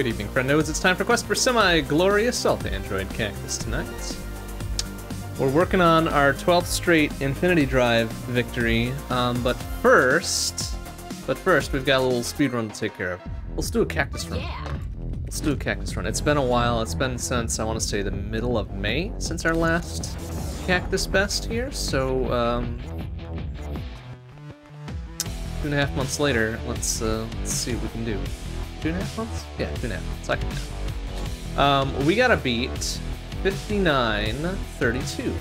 Good evening, friendos. It's time for Quest for Semi-Glorious Self-Android Cactus tonight. We're working on our 12th straight Infinity Drive victory, but first, we've got a little speed run to take care of. Let's do a cactus run. Yeah. Let's do a cactus run. It's been a while. It's been since, I want to say, the middle of May since our last cactus best here, so, 2.5 months later, let's see what we can do. 2.5 months? Yeah, 2.5 months. I can do. We gotta beat 59:32.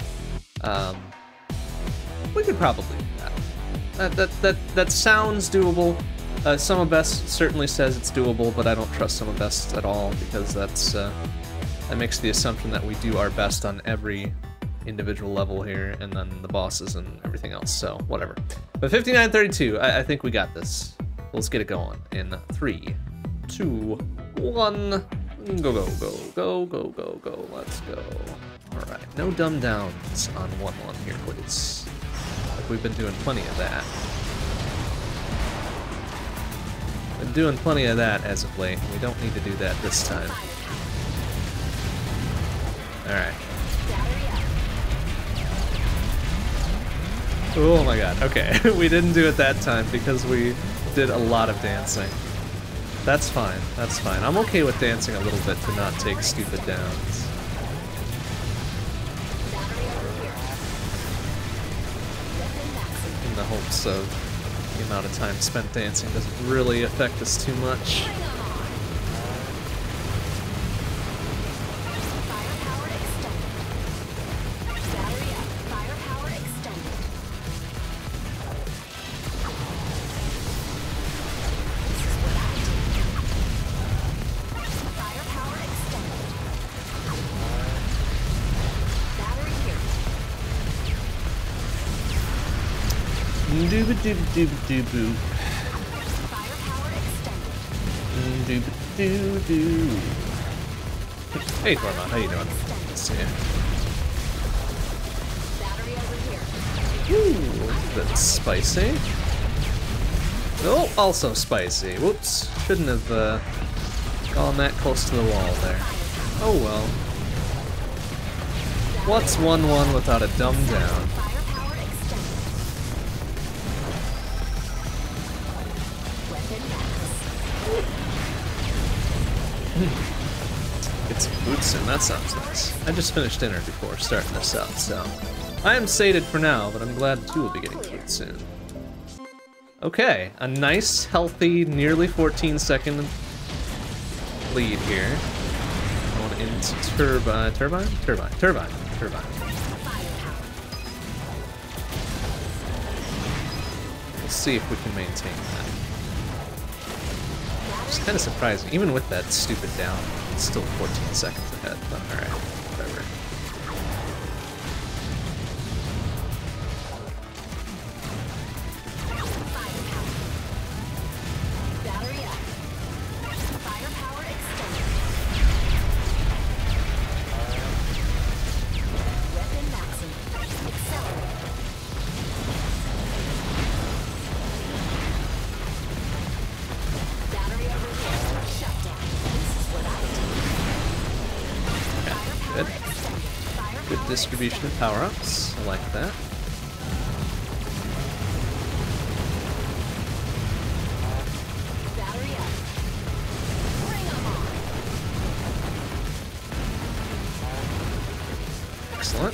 We could probably do that. That sounds doable. Summer Best certainly says it's doable, but I don't trust Summer Best at all because that makes the assumption that we do our best on every individual level here, and then the bosses and everything else. So whatever. But 59:32, I think we got this. Let's get it going in 3, 2, 1. Go, go, go, go, go, go, go. Let's go. All right, no dumb downs on 1-1 here, please. Like we've been doing plenty of that. Been doing plenty of that as of late. We don't need to do that this time. All right. Oh my god, okay. We didn't do it that time because we did a lot of dancing. That's fine, that's fine. I'm okay with dancing a little bit to not take stupid downs. In the hopes of the amount of time spent dancing doesn't really affect us too much. Dooba-dooba-dooba-dooba-doo. Dooba-doo-doo. Hey, Tormod, how you doing? Let's see. Ooh, that's spicy. Oh, also spicy. Whoops. Shouldn't have gone that close to the wall there. Oh well. What's 1-1 without a dumb down? Get some food soon, that sounds nice. I just finished dinner before starting this up, so I am sated for now, but I'm glad too will be getting food soon. Okay, a nice, healthy, nearly 14-second lead here. Going into turbine. We'll see if we can maintain that. It's kind of surprising. Even with that stupid down, it's still 14 seconds ahead. But alright, whatever. Distribution of power-ups. I like that. Excellent.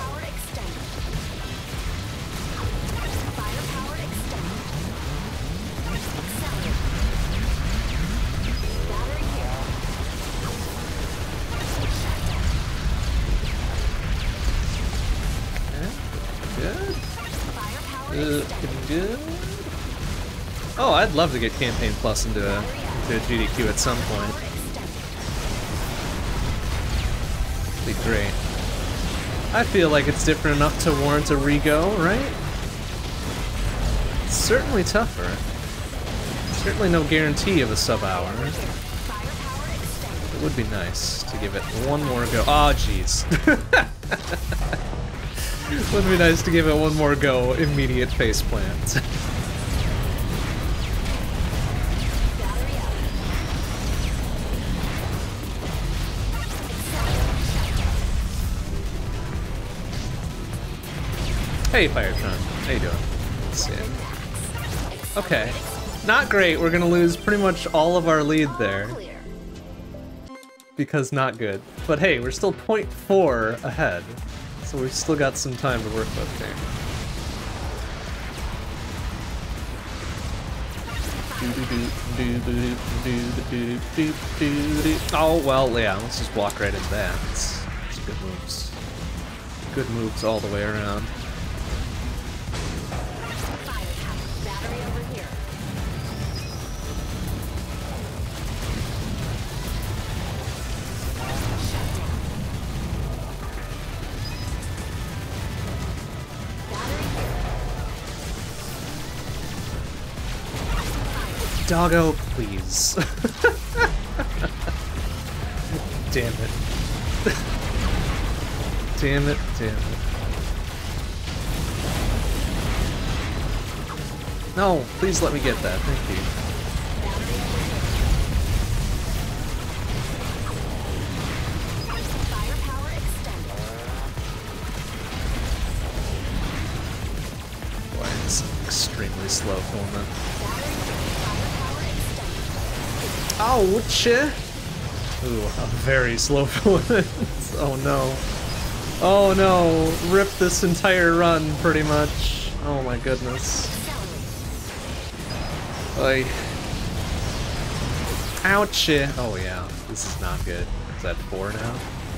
Good. Oh, I'd love to get Campaign Plus into a GDQ at some point. Be great. I feel like it's different enough to warrant a rego, right? It's certainly tougher. Certainly no guarantee of a sub-hour. It would be nice to give it one more go. Oh, jeez. Would be nice to give it one more go. Immediate faceplant. Hey, Firetron. How you doing? Let's see. Okay. Not great. We're gonna lose pretty much all of our lead there. Because not good. But hey, we're still 0.4 ahead. So we've still got some time to work with here. Oh, well, yeah, let's just walk right into that. It's good moves. Good moves all the way around. Doggo, please. Damn it. Damn it, damn it. No, please let me get that, thank you. Boy, it's extremely slow movement. Ouch! Ooh, a very slow movement. Oh no. Oh no, rip this entire run, pretty much. Oh my goodness. Like... Ouch! Oh yeah, this is not good. Is that 4 now?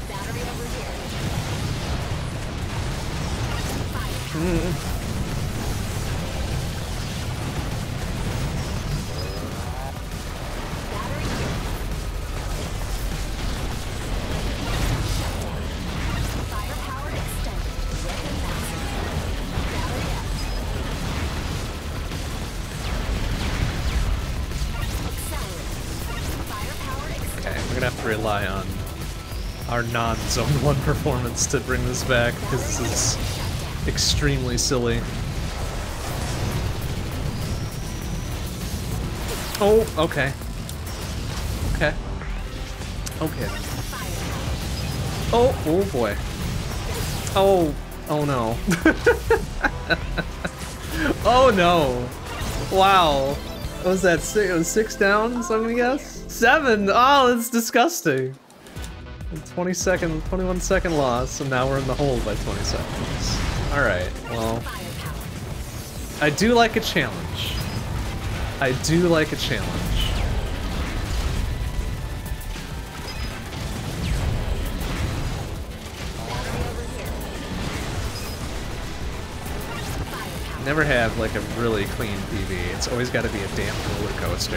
Have to rely on our non-Zone 1 performance to bring this back, because this is extremely silly. Oh, okay. Okay. Okay. Oh, oh boy. Oh, oh no. Oh no. Wow. What was that? It was 6 down, so I'm gonna guess? 7! Oh, that's disgusting. 21 second loss, and now we're in the hole by 20 seconds. Alright, well. I do like a challenge. I do like a challenge. Never have like a really clean PV. It's always got to be a damn roller coaster.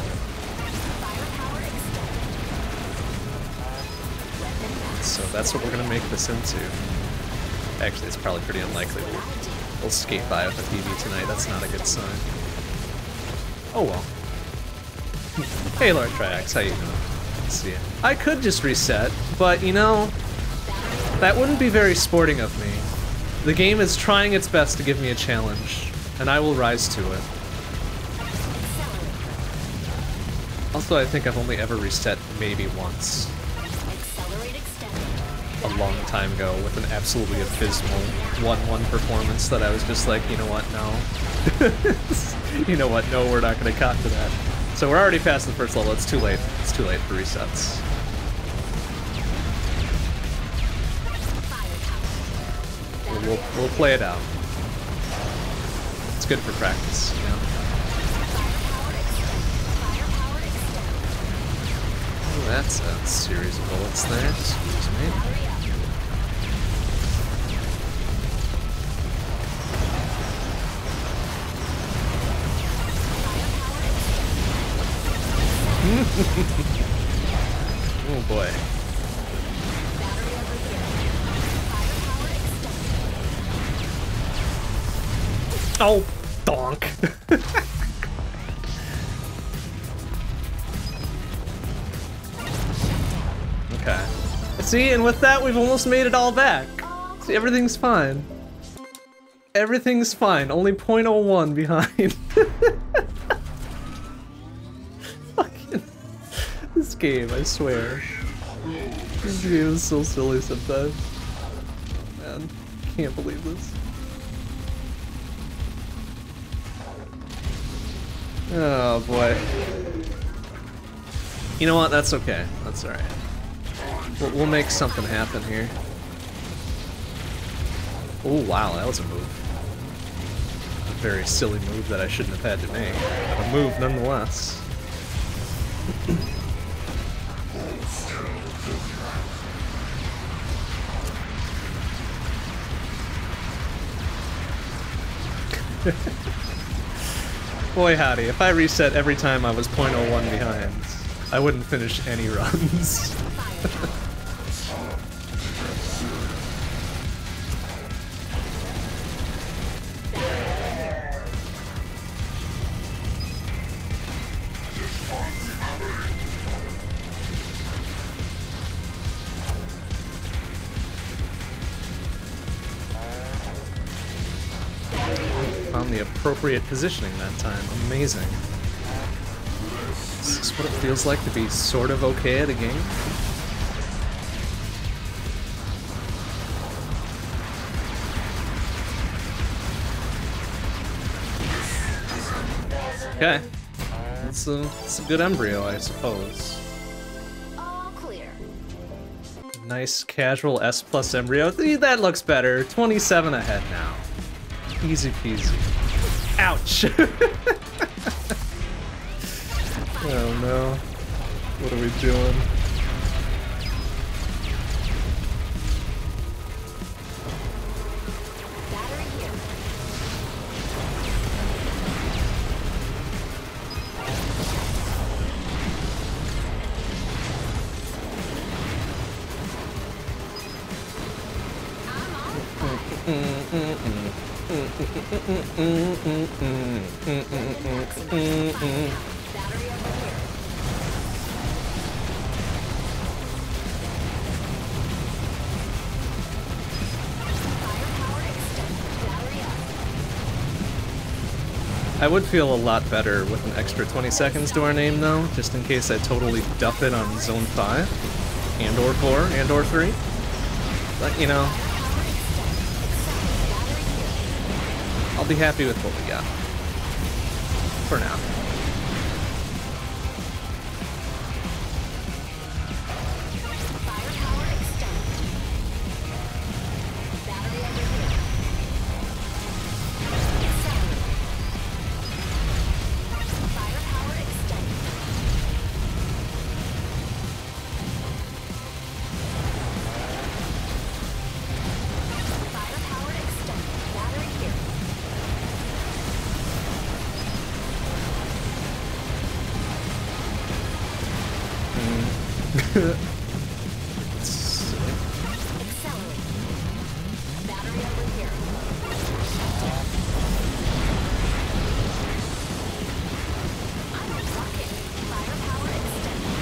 So that's what we're gonna make this into. Actually, it's probably pretty unlikely we'll skate by with a PV tonight. That's not a good sign. Oh well. Hey Lord Triax, how you doing? Let's see. I could just reset, but you know, that wouldn't be very sporting of me. The game is trying its best to give me a challenge, and I will rise to it. Also, I think I've only ever reset maybe once. A long time ago with an absolutely abysmal 1-1 performance that I was just like, you know what, no. You know what, no, we're not going to cop to that. So we're already past the first level, it's too late. It's too late for resets. We'll play it out. It's good for practice, you know? Oh, that's a series of bullets there, excuse me. Oh boy. Oh, donk. Okay. See, and with that, we've almost made it all back. See, everything's fine. Everything's fine. Only 0.01 behind. Fucking... This game, I swear. This game is so silly sometimes. Man, can't believe this. Oh boy. You know what? That's okay. That's alright. We'll make something happen here. Oh wow, that was a move. A very silly move that I shouldn't have had to make, but a move nonetheless. Boy howdy, if I reset every time I was 0.01 behind, I wouldn't finish any runs. Found the appropriate positioning that time. Amazing. Is this what it feels like to be sort of okay at a game? Okay. It's a good embryo, I suppose. All clear. Nice casual S plus embryo. That looks better. 27 ahead now. Easy peasy. Ouch! Oh no. What are we doing? Battery here. Battery over here. Firepower extended. Battery up. I would feel a lot better with an extra 20 seconds to our name though, just in case I totally duff it on Zone 5, and or 4, and or 3. But you know, I'll be happy with what we got. For now. Firepower extended. Battery over here. Accelerate. Firepower extended. Firepower extended. Battery here. Accelerate. Battery over here. I'm a rocket. Firepower extended.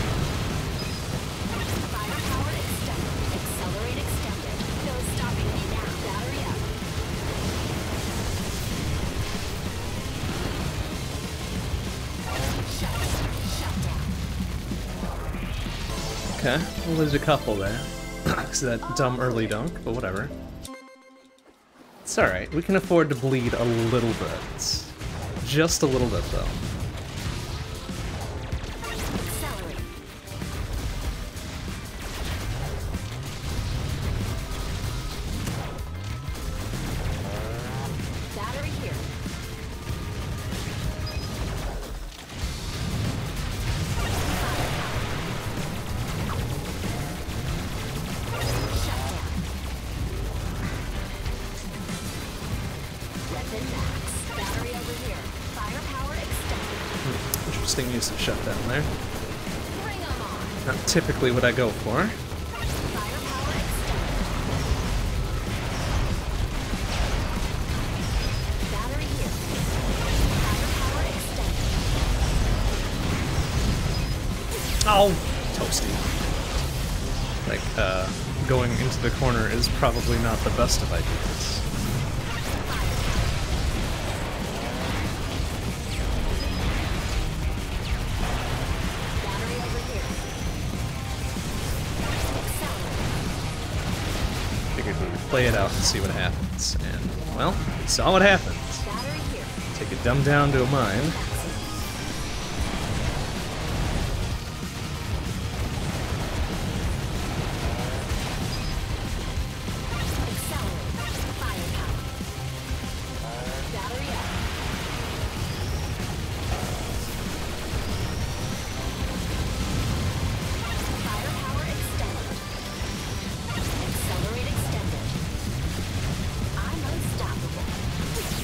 Firepower extended. Accelerate extended. No stopping me now. Battery up. Shut down. Okay, well, there's a couple there. Because of that dumb early dunk, but whatever. It's alright, we can afford to bleed a little bit. Just a little bit, though. Accelerate. Battery here. Shut down. Weapon max. Battery over here. Firepower extended. Interesting use of shutdown there. Bring 'em on. Not typically what I go for. Firepower extended. Battery here. Firepower extended. Oh! Toasty. Like, going into the corner is probably not the best of ideas. Battery over here. Accelerate. Figured we would play it out and see what happens. And, well, we saw what happened. Battery here. Take a dumb down to a mine.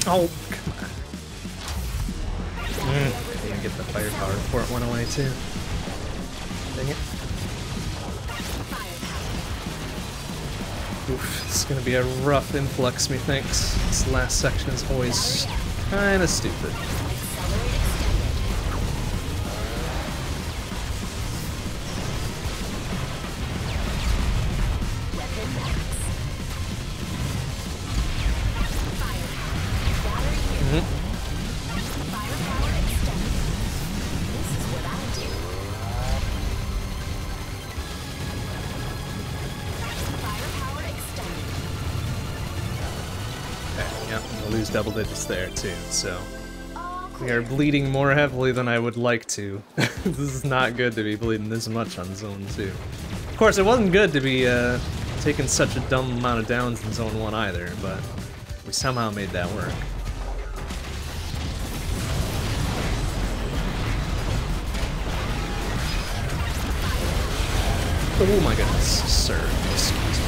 Oh, come on. I didn't get the firepower before it went away, too. Dang it. Oof, this is gonna be a rough influx, methinks. This last section is always kinda stupid. Double digits there too, so we are bleeding more heavily than I would like to. This is not good to be bleeding this much on Zone 2. Of course, it wasn't good to be taking such a dumb amount of downs in Zone 1 either, but we somehow made that work. Oh my goodness, sir. Excuse me.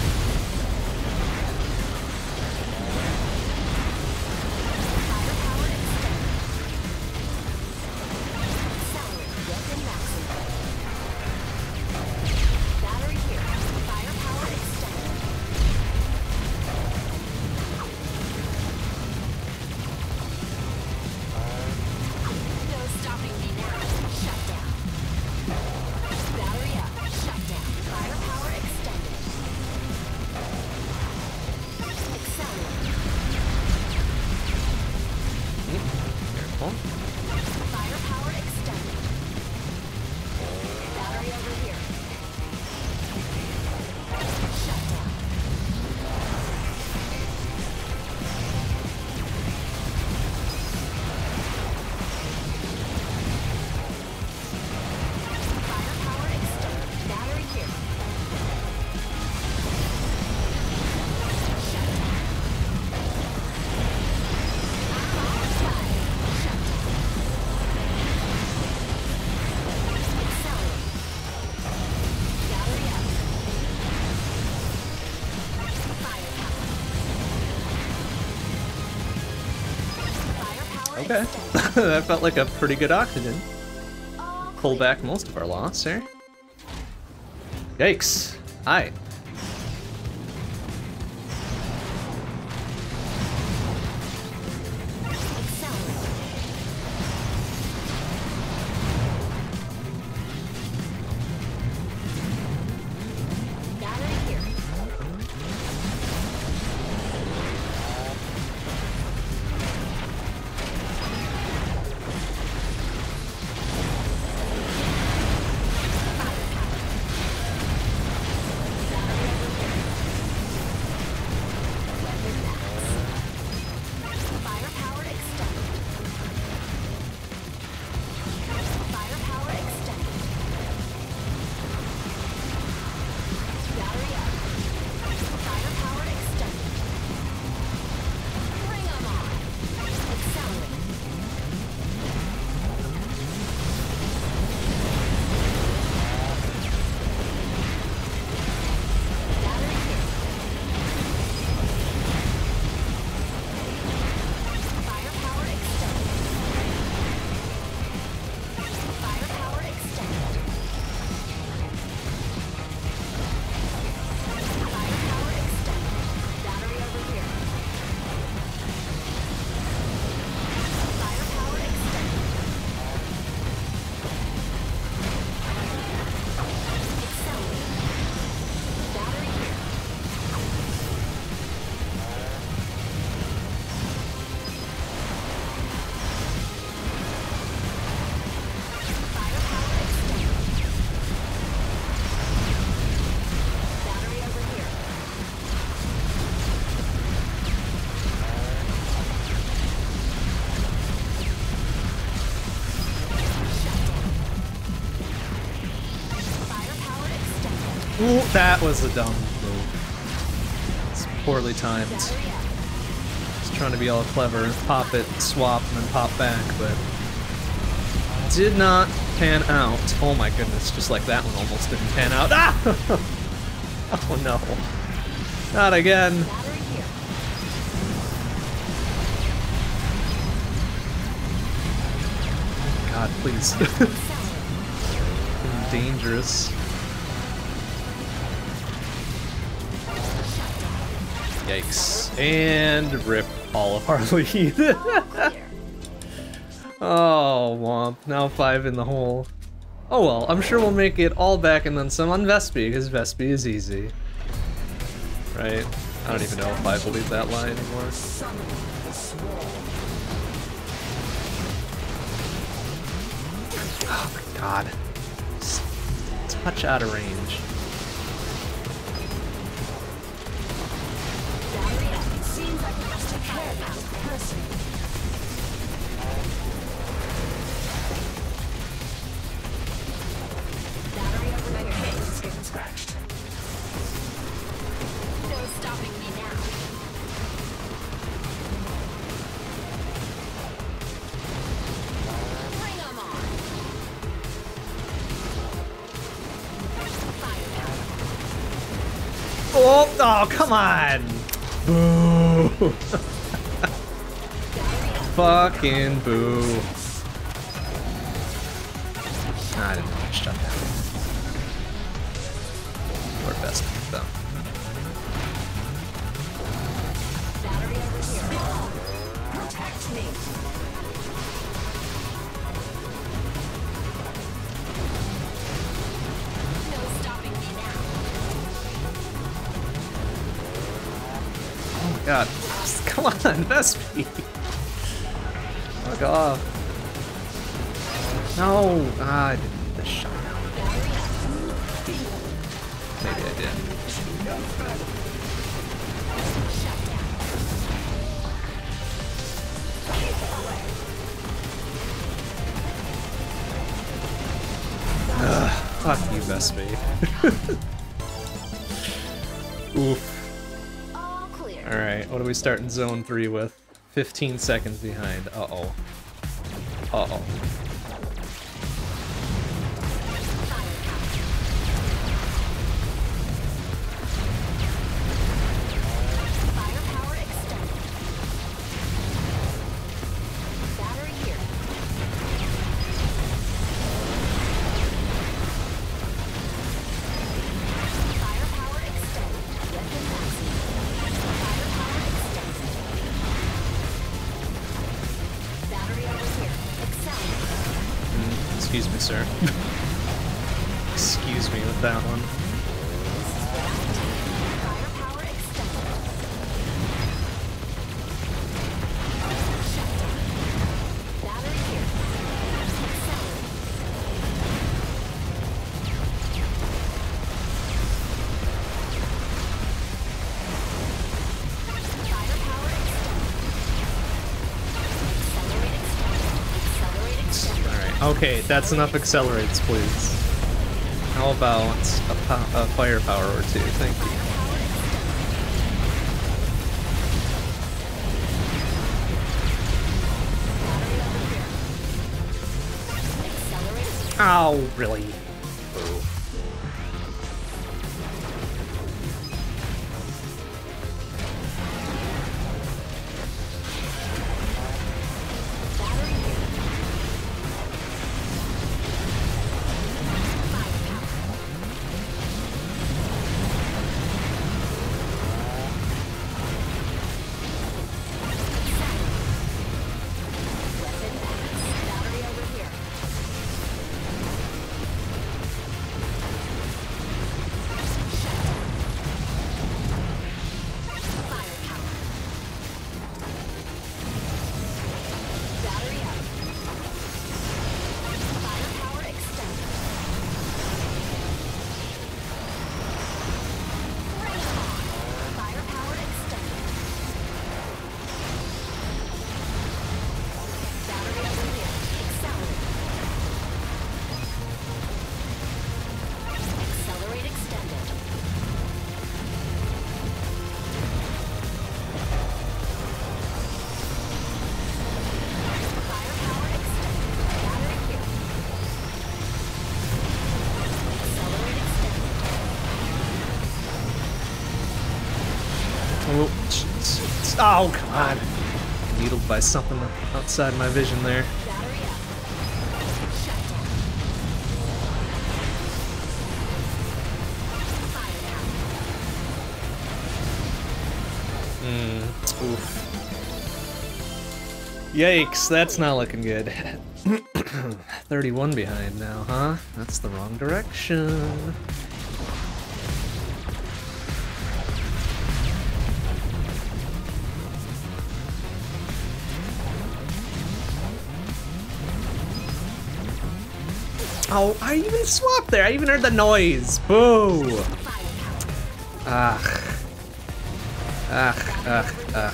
Okay, that felt like a pretty good oxygen. Pull back most of our loss here. Yikes. Hi. Ooh, that was a dumb move. It's poorly timed. Just trying to be all clever, pop it, swap, and then pop back, but did not pan out. Oh my goodness, just like that one almost didn't pan out. Ah! Oh no. Not again. God, please. Dangerous. Yikes. And rip all of our lead. Oh, womp. Now 5 in the hole. Oh well, I'm sure we'll make it all back and then some on Vespi, because Vespi is easy. Right? I don't even know if I believe that lie anymore. Oh my god. Just a touch out of range. No stopping me now. Bring 'em on. Firepower. Oh, come on! Boo! Fucking boo. Nah, I didn't want to shut down. Or best though. Battery over here. Protect me. No stopping me now. Oh my god. Come on, Vespi! Fuck off. No! Ah, I didn't need the shot. Maybe I did. Ugh, fuck you, Vespi. Oof. All clear. Alright, what do we start in zone 3 with? 15 seconds behind. Uh-oh. Uh-oh. Firepower extended. Battery here. Firepower extended. Weapon maximum. Firepower extended. Battery over here. Accelerate. Excuse me, sir. Excuse me with that one. Firepower extended. Shutdown. Battery here. Accelerate. Firepower extended. Accelerate extended. Alright, okay, that's enough accelerates, please. How about a firepower or two? Thank you. Oh, really? Boo. Battery over here. Firepower. Battery up. Firepower extended. Bring 'em on. Firepower extended. Battery over here. Accelerate. Accelerate extended. Firepower extended. Battery here. Accelerate extended. Oh, oh, come on. Needled by something outside my vision there. Battery up. Yikes, that's not looking good. 31 behind now, huh? That's the wrong direction. Oh, I even swapped there. I even heard the noise. Boo. Ugh. Ugh, ugh, ugh.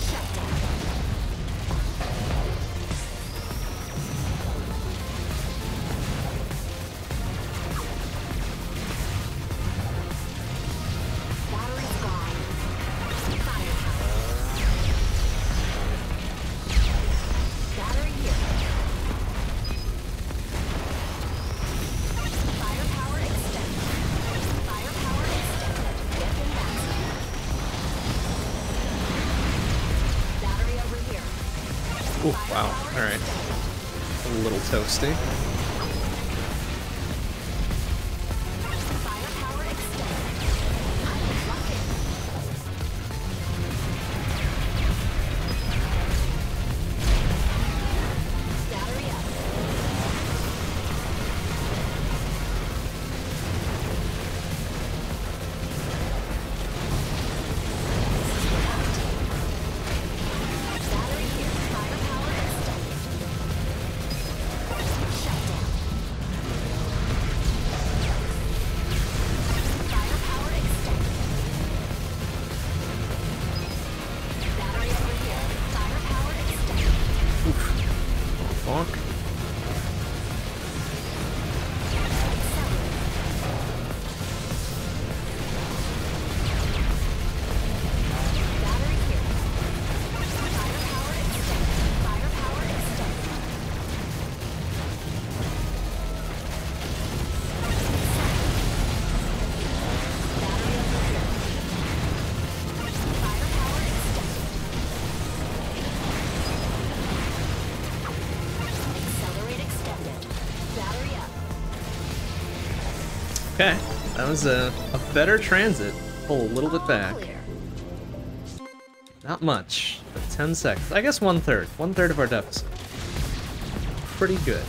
Ooh, wow. Alright. A little toasty. Okay, that was a better transit. Pull a little bit back. Not much, but 10 seconds. I guess 1/3. 1/3 of our deficit. Pretty good.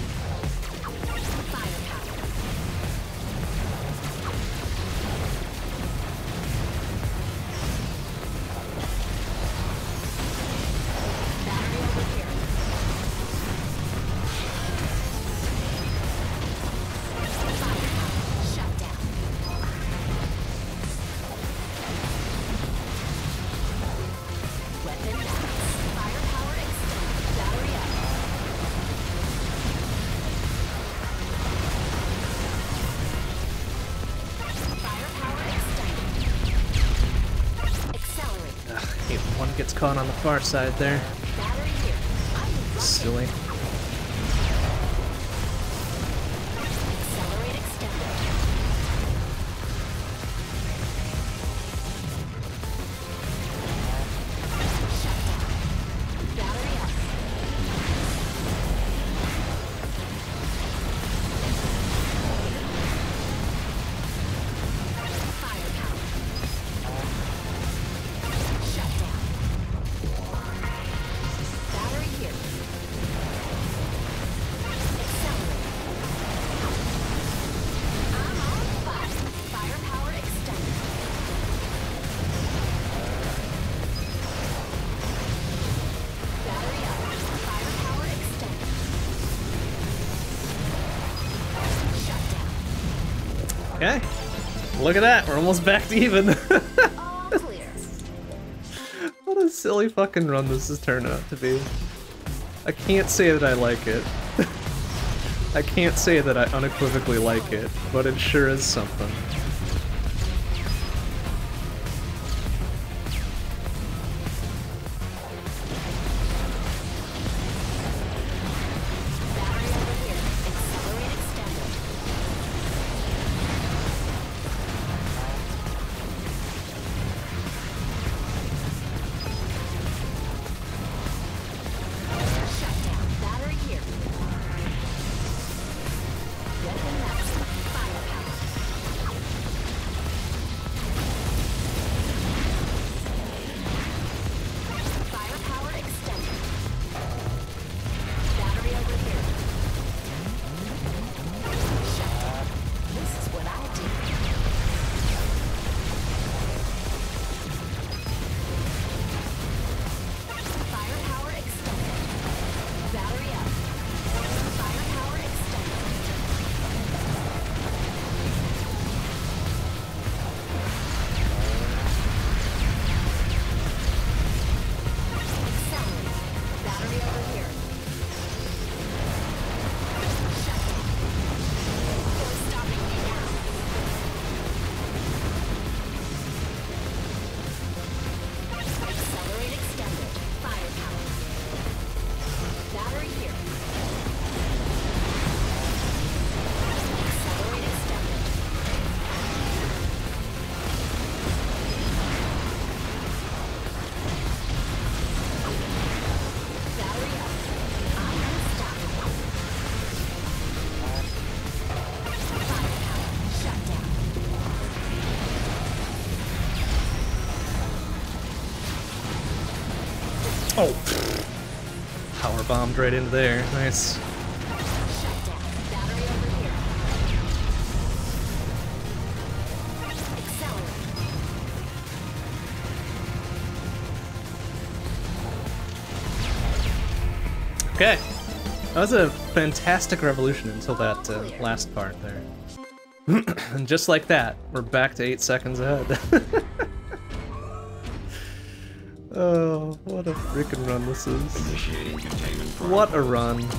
Gets caught on the far side there. Silly. Okay, look at that, we're almost back to even. What a silly fucking run this has turned out to be. I can't say that I like it. I can't say that I unequivocally like it, but it sure is something. Oh, power bombed right into there. Nice. Shut down. Battery over here. Accelerate. Okay. That was a fantastic revolution until that last part there. And just like that, we're back to 8 seconds ahead. Oh, what a freaking run this is. What a run.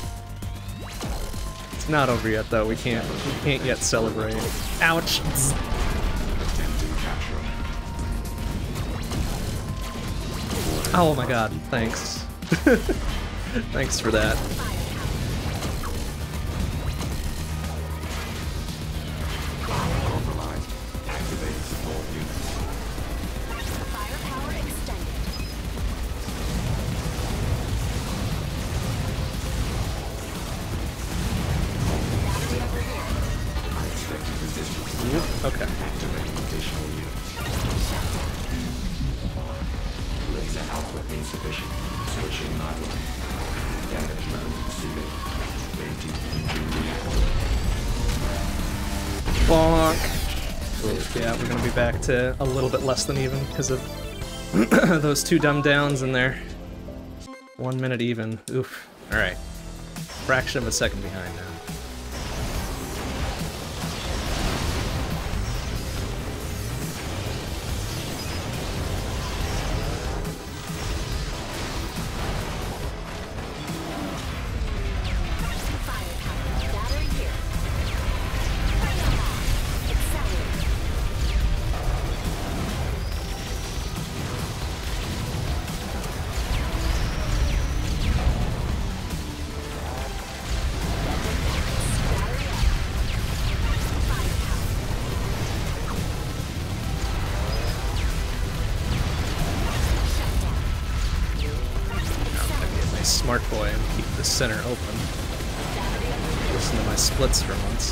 It's not over yet though, we can't yet celebrate. Ouch! Oh my god, thanks. Thanks for that. Firepower extended. Battery over here. Okay. Laser output insufficient. Switching online. Damage mode activated. Waiting engine reactor. Bonk. Yeah, we're gonna be back to a little bit less than even because of those two dumb downs in there. 1 minute even. Oof. Alright. Fraction of a second behind now. Firepower. Battery here. Accelerate. My smart boy and keep the center open. Listen to my splits for once.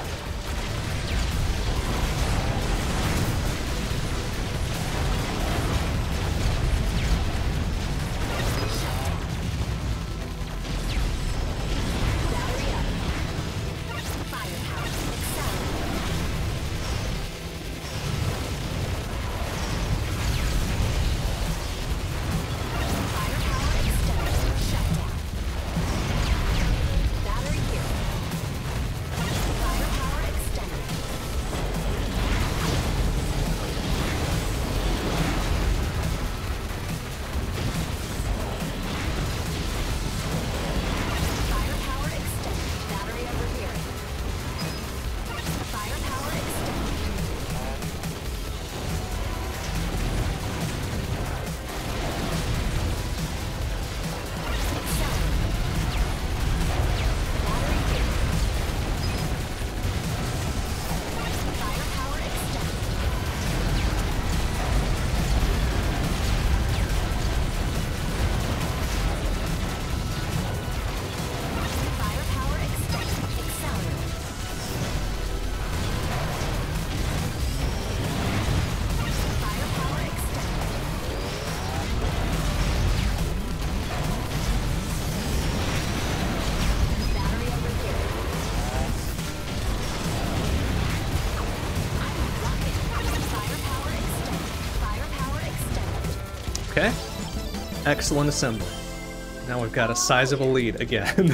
Okay. Excellent assembly. Now we've got a sizable lead again.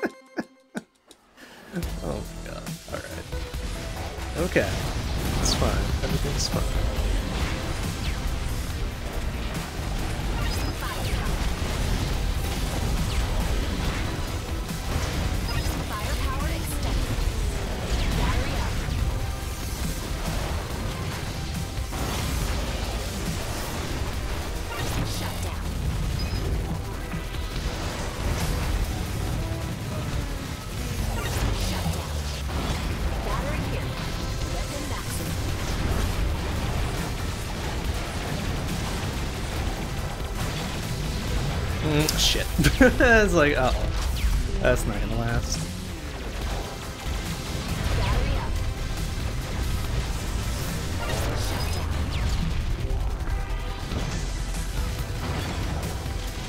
Oh my god. Alright. Okay. It's fine. Everything's fine. Firepower extended. Battery up. Shut down. Shut down. Battery here. Weapon maximum. Shit. It's like, uh-oh. That's not gonna last. Battery up. Shut down.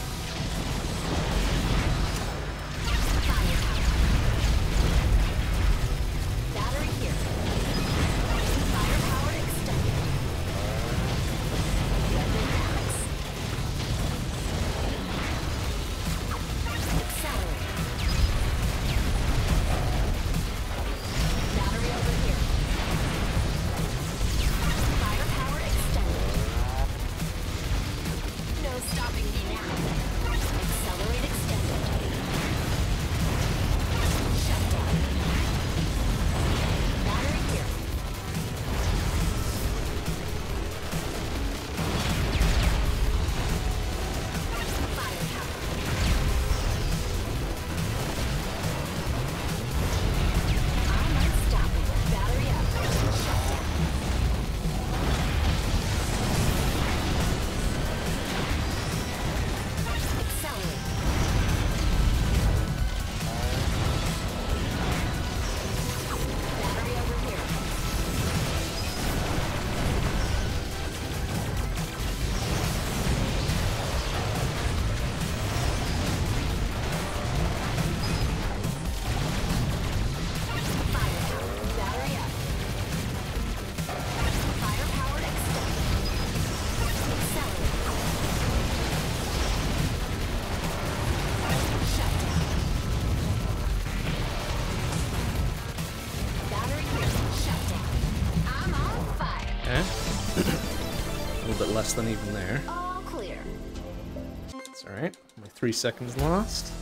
less than even there. All clear. It's alright. Only 3 seconds lost.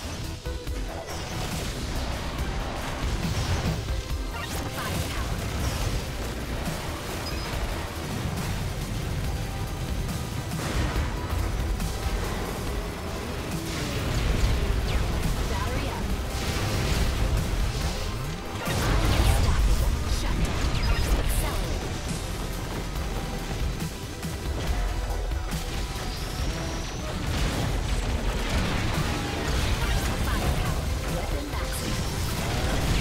Battery up. Unstoppable. Shut down. Accelerate. Firepower. Weapon maximum.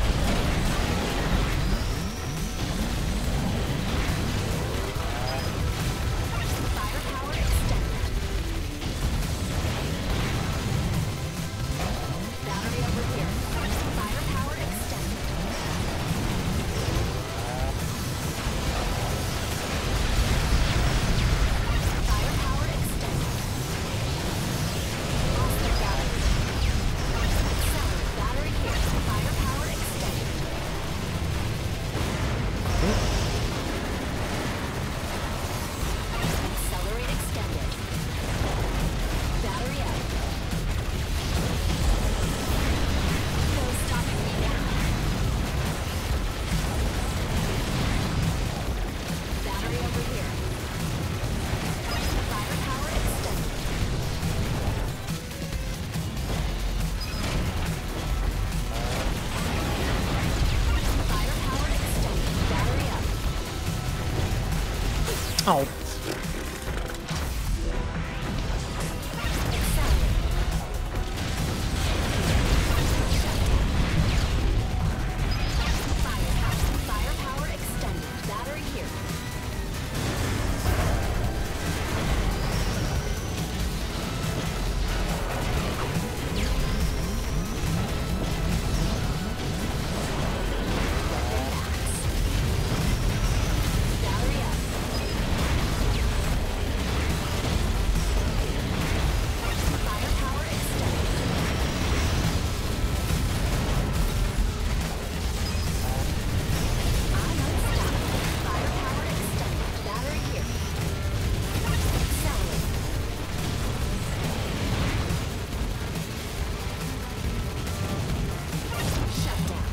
Firepower extended. Battery over here. Firepower extended. Firepower extended. Lost the battery. Accelerate. Battery here. Firepower extended. Accelerate extended. Battery up. No stopping me now. Battery over here. Firepower extended. Firepower extended. Battery up. Oh. Accelerate. Firepower extended. Battery here. Weapon max. Battery up. Firepower extended. I'm unstoppable. Firepower extended. Battery here. Accelerate. Shut down.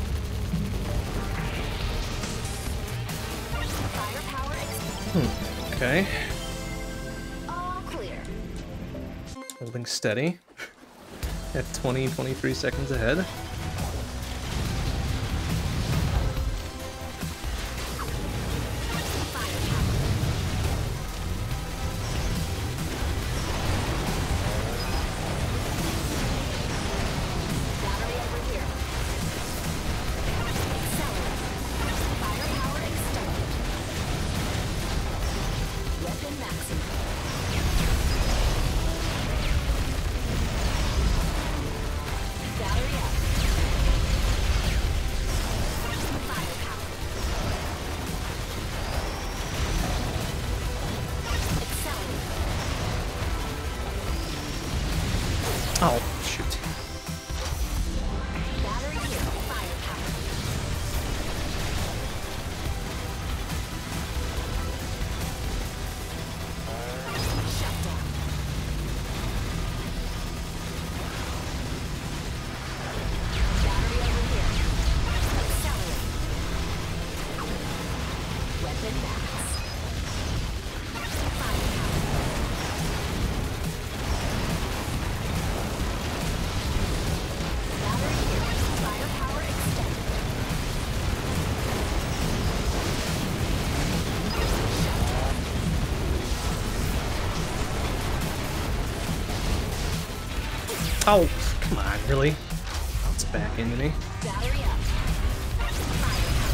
Firepower extended. Okay. All clear. Holding steady. At 23 seconds ahead. Firepower. Battery over here. Accelerate. Firepower extended. Weapon maximum. Battery up. Firepower. Accelerate. Oh, shoot. Battery here. Firepower. Shut down. Battery over here. Accelerate. Weapon max. Firepower. Battery here. Firepower extended. Oh, come on, really? Bounce back into me. Battery up. Firepower.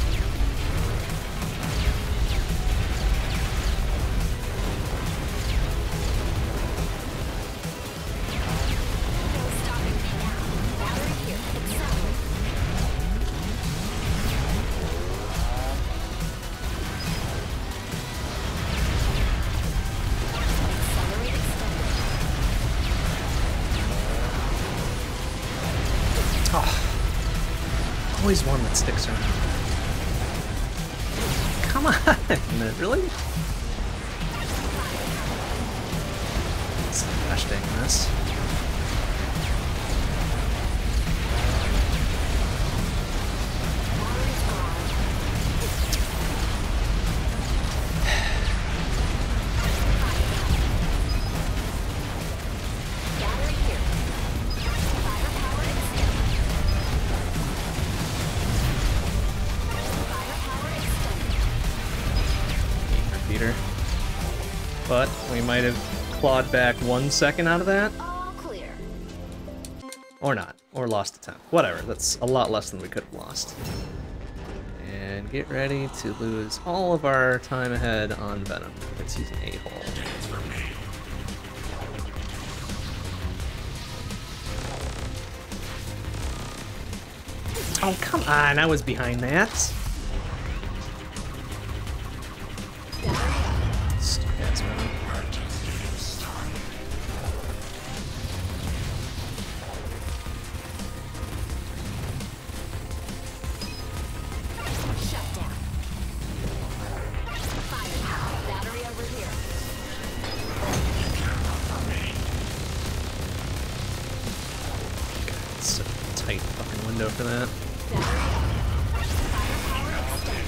No stopping me now. Battery here. Accelerate. Accelerate extended. Oh. Always one that sticks around. Come on, really? gosh dang this. Battery here. Firepower extended. Firepower extended. Repeater. But we might have clawed back 1 second out of that. All clear. Or not. Or lost a time. Whatever. That's a lot less than we could have lost. And get ready to lose all of our time ahead on Venom. Because he's an a-hole. Oh, come on. I was behind that. Stupid ass Venom. Shut down. Firepower. Battery over here. It's a tight fucking window for that. Battery up. Firepower extended.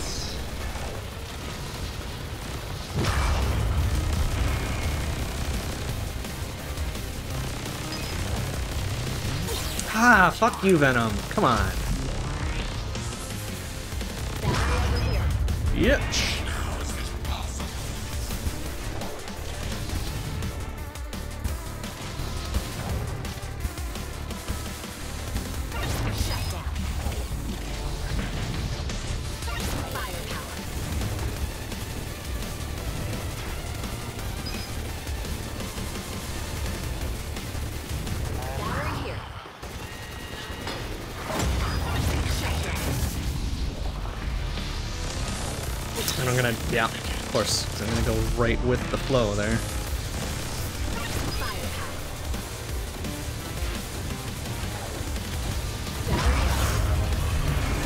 Ah, fuck you, Venom. Come on. Battery over here. Yitch. Shut down. Firepower. Battery here. Shut down. And I'm gonna, yeah, of course, 'cause I'm gonna go right with the flow there. Firepower. Battery up.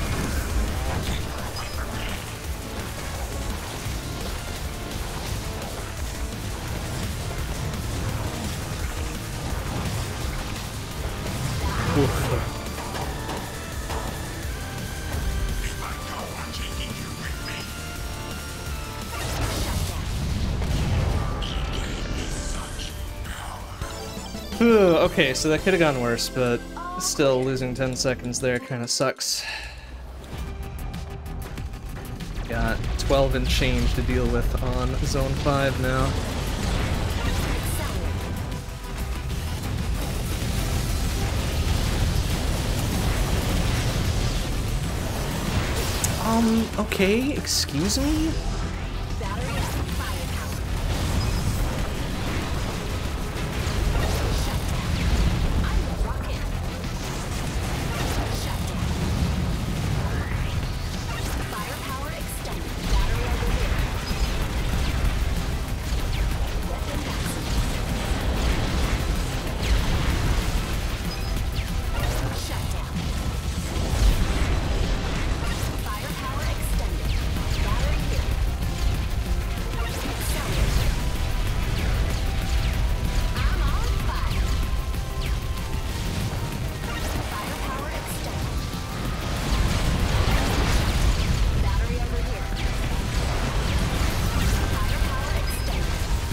Oof. Okay, so that could have gone worse, but still losing 10 seconds there kind of sucks. Got 12 and change to deal with on Zone 5 now. Okay, excuse me? Battery up. Firepower. Shut down. I'm rocking. Shut down. Firepower extended. Battery over here. Weapon maximum. Shut down. Firepower extended. Battery here. Accelerate. I'm on fire. Firepower extended. Battery over here. Firepower extended.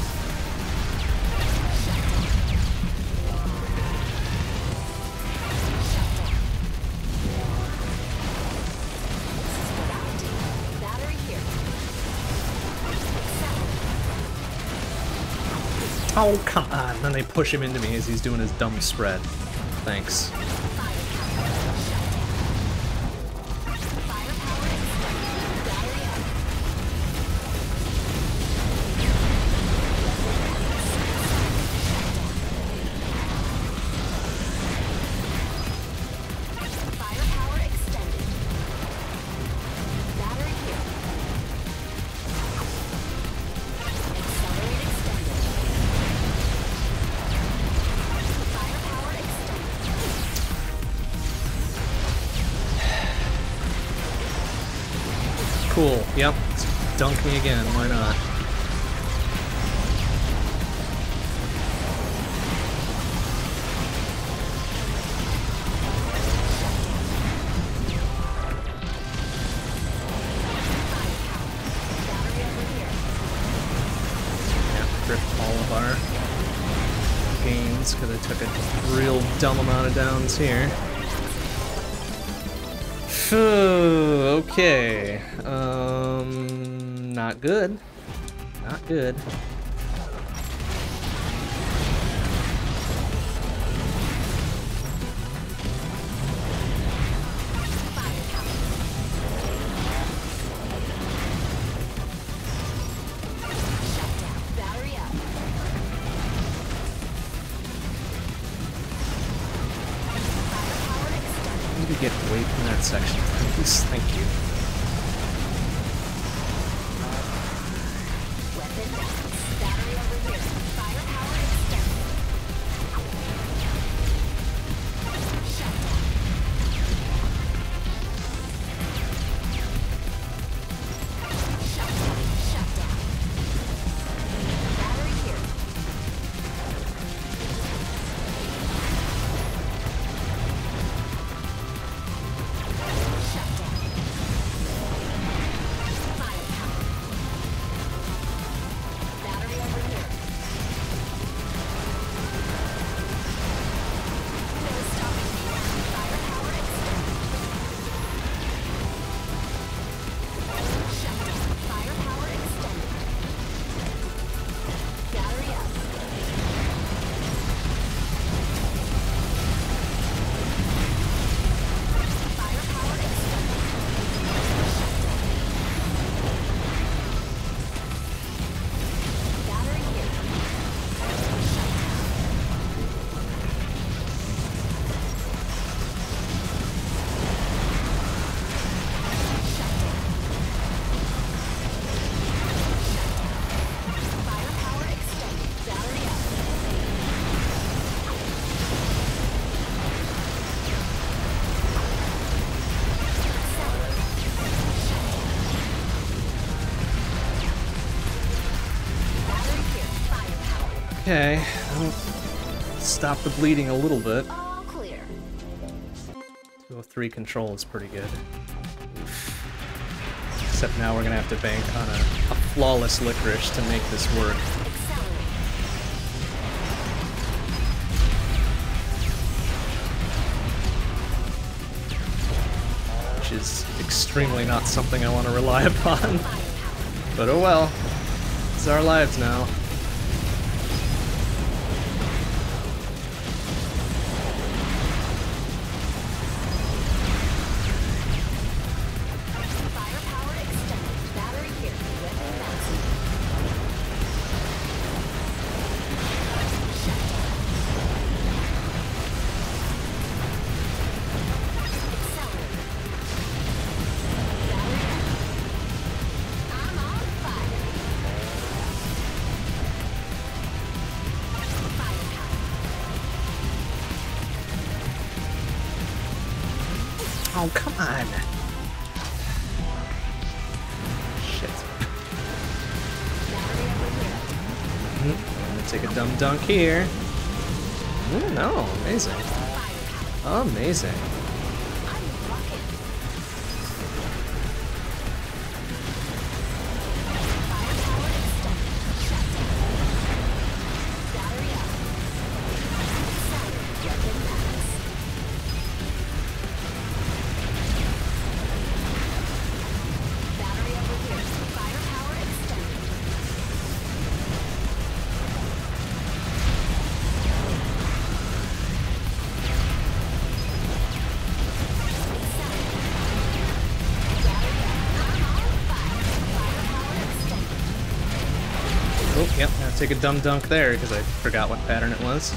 Shut down. Shut down. This is what I do. Battery here. Accelerate. Oh, come on. Then they push him into me as he's doing his dumb spread. Thanks. Firepower. Shut down. Firepower extended. Battery up. Firepower extended. Battery here. Accelerate extended. Firepower extended. Cool. Yep. Dunk me again. Why not? because I took a real dumb amount of downs here. Okay. Not good. Not good. Get away from that section, please. Thank you. Weapon down. Battery over here. Firepower extended. Shut down. Shut down. Shut down. Battery here. Shut down. Firepower. Battery over here. No stopping me now. Firepower extended. Shut down. Firepower extended. Battery up. Firepower extended. Shut down. Battery here. Shut down. Shut down. Shut down. Firepower extended. Battery up. Accelerate. Shut down. Battery here. Firepower. Okay. I'll stop the bleeding a little bit. All clear. 203 control is pretty good. Oof. Except now we're gonna have to bank on a flawless Licorice to make this work. Accelerate. Which is extremely not something I want to rely upon. Firepower. But oh well. It's our lives now. Firepower extended. Battery here. Weapon maximum. Shut down. Accelerate. Battery up. I'm on fire. Firepower. Oh, come on. Shit. Battery over here. I'm gonna take a dumb dunk here. Ooh, no, amazing. Firepower. Amazing. I'm rocking. Firepower extended. Shut down. Battery up. Accelerate. Weapon max. Battery over here. Firepower extended. Oh, yep, I'll take a dumb dunk there because I forgot what pattern it was.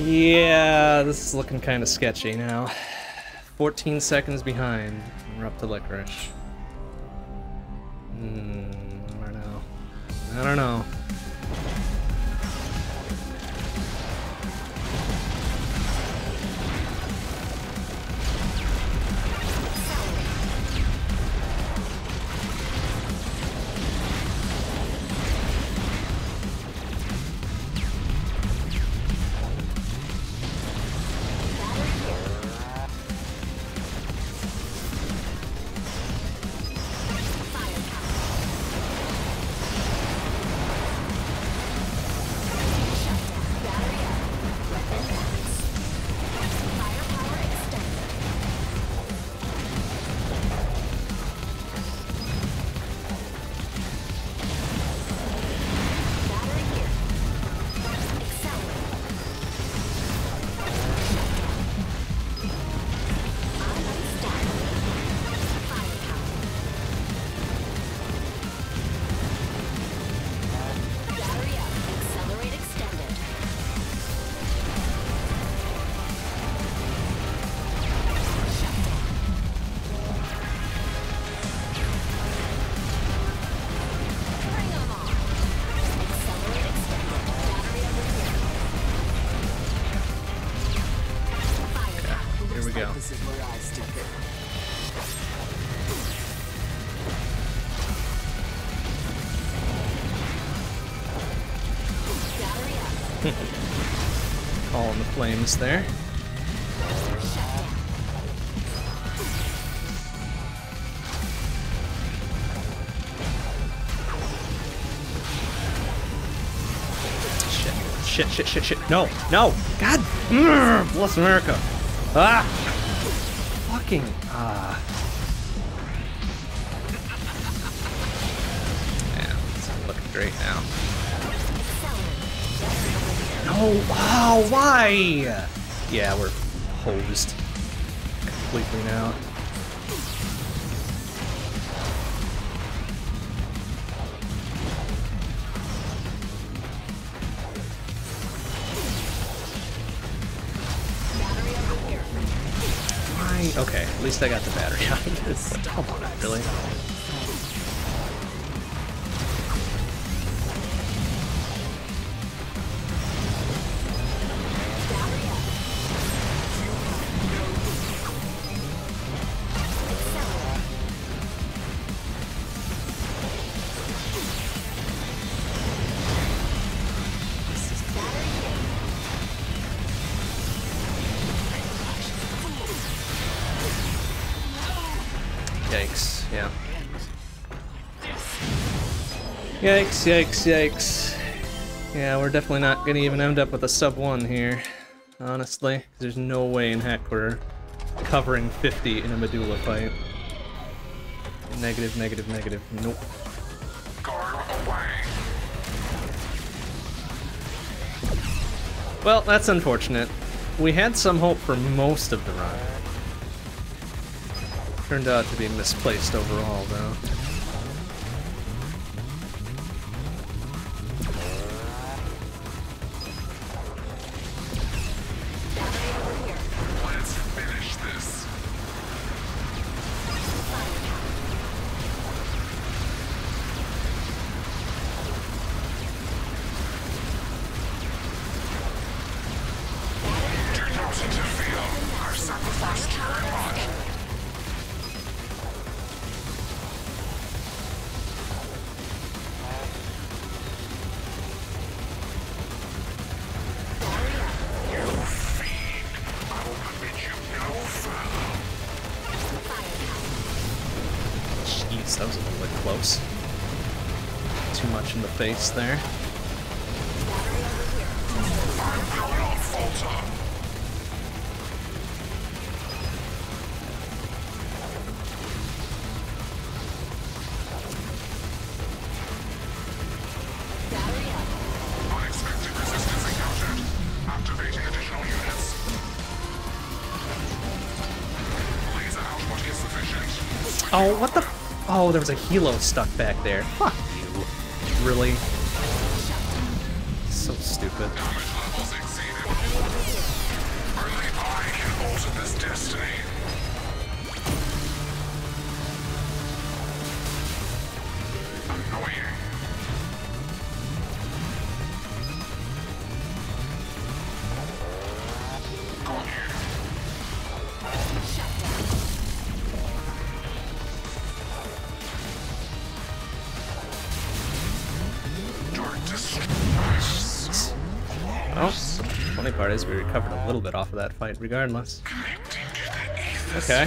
Yeah, this is looking kind of sketchy now. 14 seconds behind. We're up to Licorice. I don't know. I don't know. Calling the flames there. Shit. No. God. Bless America. Fucking. Man, it's not looking great now. No. Oh, why? Yeah, we're hosed completely now. Okay, at least I got the battery out of this. Come on, really? Yikes, yeah. Yikes. Yeah, we're definitely not gonna even end up with a sub 1 here, honestly. There's no way in heck we're covering 50 in a Medulla fight. Negative. Nope. Well, that's unfortunate. We had some hope for most of the run. Turned out to be misplaced overall, though. Let's finish this. Do not interfere. I've sacrificed too much. Jeez, that was a little bit close. Too much in the face there. Unexpected resistance encountered. Activating additional units. Laser output is sufficient. Oh, what the? Oh, there was a helo stuck back there. Fuck you. Really? So stupid. Damage levels exceeded. Only I can alter this destiny. Annoying. Got you. Shut down. Dark destroy. Oh, funny part is we recovered a little bit off of that fight regardless. Okay.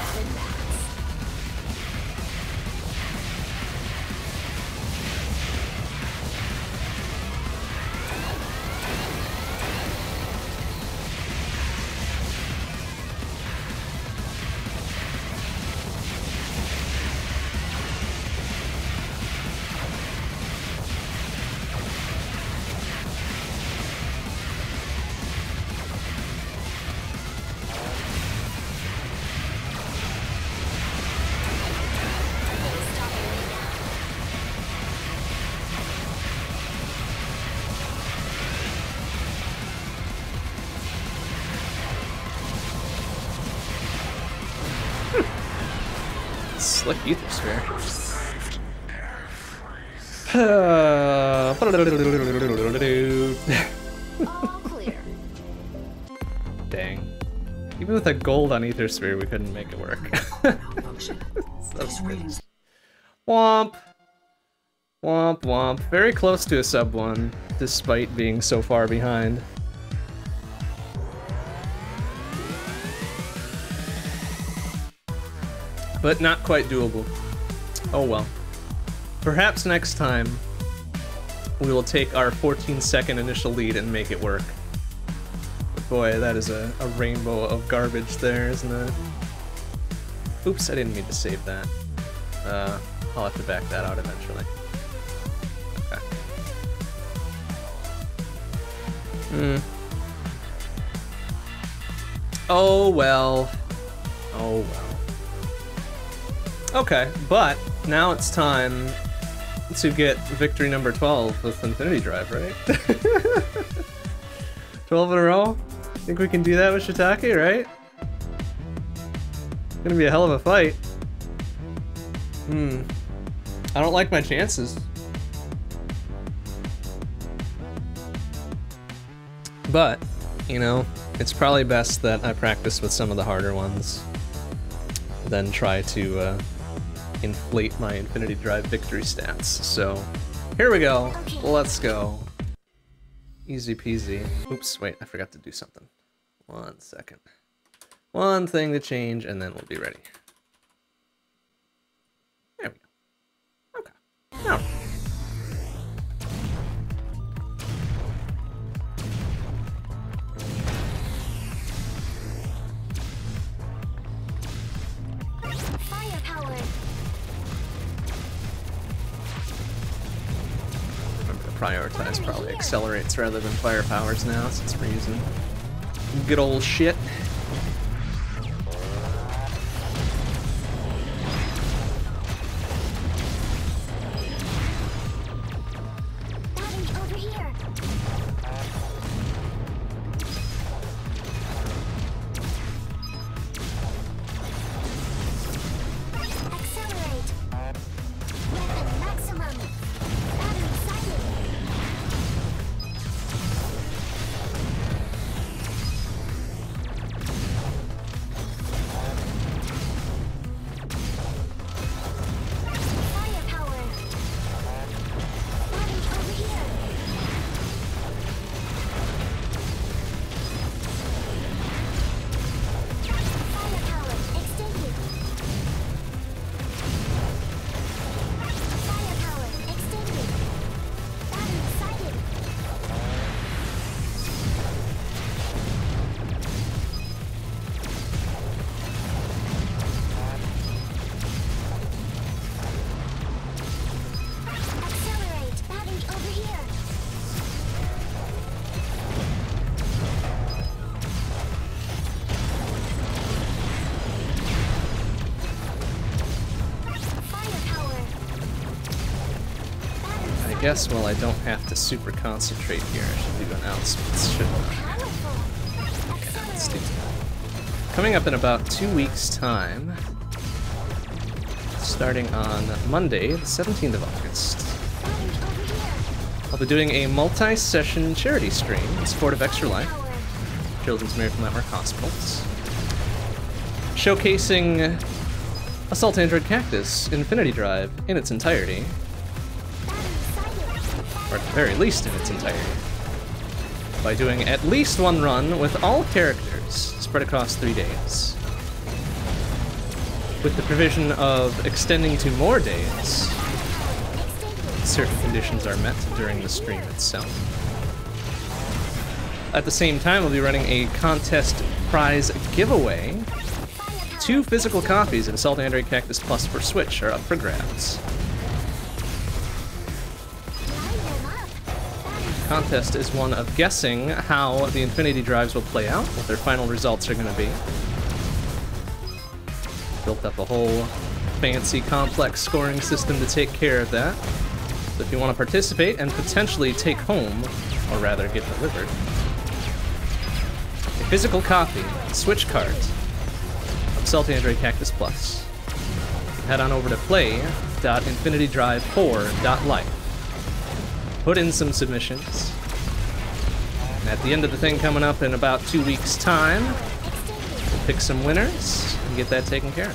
Slick ether sphere. All clear. Dang. Even with a gold on ether sphere, we couldn't make it work. That's crazy. Womp. Womp womp. Very close to a sub 1, despite being so far behind. But not quite doable. Oh well. Perhaps next time we will take our 14-second initial lead and make it work. But boy, that is a rainbow of garbage there, isn't it? Oops, I didn't mean to save that. I'll have to back that out eventually. Okay. Oh well. Oh well. Okay, but now it's time to get victory number 12 with Infinity Drive, right? 12 in a row? Think we can do that with Shiitake, right? It's gonna be a hell of a fight. I don't like my chances. But, you know, it's probably best that I practice with some of the harder ones, then try to inflate my Infinity Drive victory stats. So, here we go. Let's go. Easy peasy. Oops, wait, I forgot to do something. 1 second. One thing to change, and then we'll be ready. There we go. Okay. Now. Firepower. Prioritize probably accelerates rather than fire powers now, since we're using good old shit. Battery over here. Accelerate. Weapon maximum. Battery sighted. Firepower. Battery over here. Firepower extended. Firepower extended. Battery sighted. Accelerate. Battery over here. Firepower. I guess while I don't have to super concentrate here, I should do announcements, shouldn't I? Powerful. coming up in about 2 weeks' time, starting on Monday, the 17th of August, I'll be doing a multi-session charity stream in support of Extra Life, Children's Miracle Network Hospitals, showcasing Assault Android Cactus Infinity Drive in its entirety, or at the very least in its entirety, by doing at least one run with all characters spread across 3 days, with the provision of extending to more days if certain conditions are met during the stream itself. At the same time, we'll be running a contest prize giveaway. 2 physical copies of Assault Android Cactus Plus for Switch are up for grabs. Contest is one of guessing how the Infinity Drives will play out, what their final results are going to be. Built up a whole fancy, complex scoring system to take care of that. So if you want to participate and potentially take home, or rather get delivered, a physical copy, Switch card, of Assault Android Cactus Plus, you can head on over to play.infinitydrive4.life. Put in some submissions. And at the end of the thing coming up in about 2 weeks' time, we'll pick some winners and get that taken care of.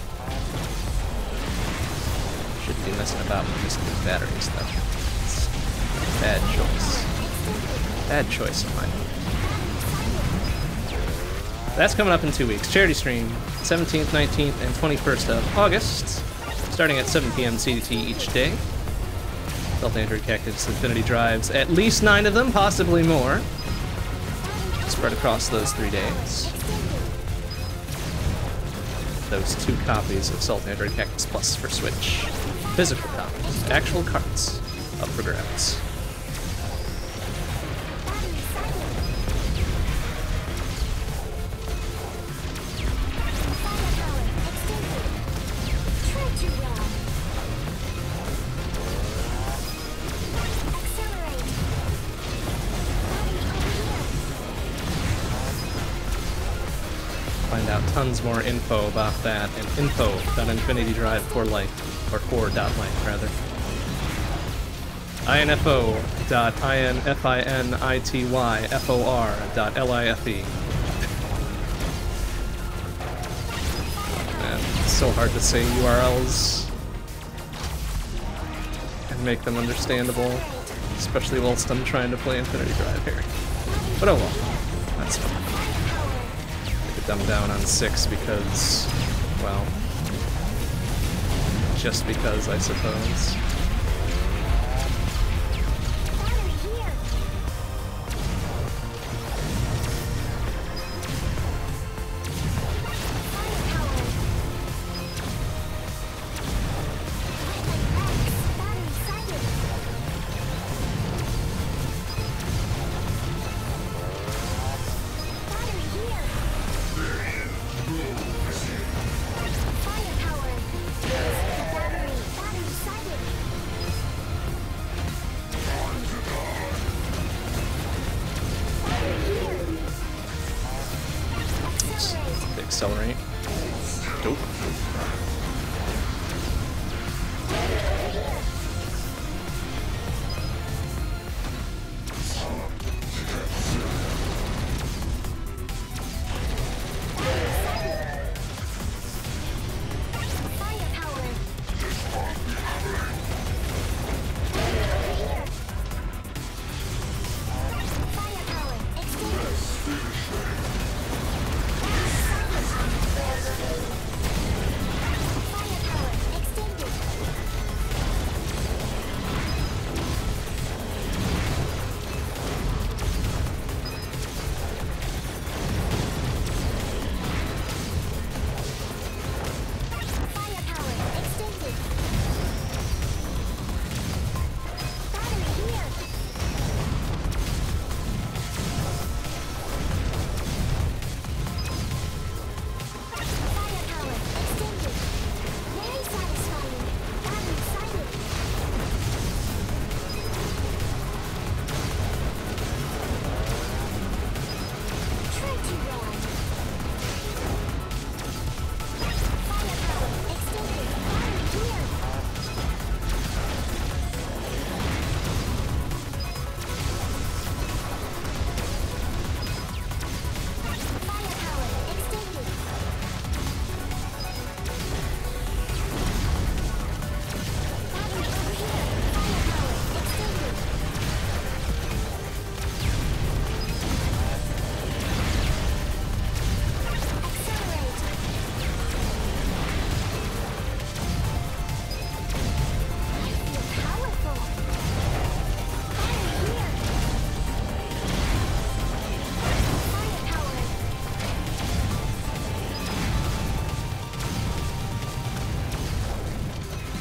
Shouldn't be messing about with just the batteries, though. It's a bad choice. Bad choice of mine. That's coming up in 2 weeks. Charity stream, 17th, 19th, and 21st of August, starting at 7 p.m. CDT each day. Assault Android Cactus Infinity Drives, at least 9 of them, possibly more, spread across those 3 days. Those 2 copies of Assault Android Cactus Plus for Switch. Physical copies, actual cards, up for grabs. Find out tons more info about that at info.infinitydrive4life, or 4.life rather. info.infinitydrive4.life. Man, it's so hard to say URLs and make them understandable, especially whilst I'm trying to play Infinity Drive here. But oh well, that's fine. Dumb down on 6 because, well, just because, I suppose. Accelerate. Dope.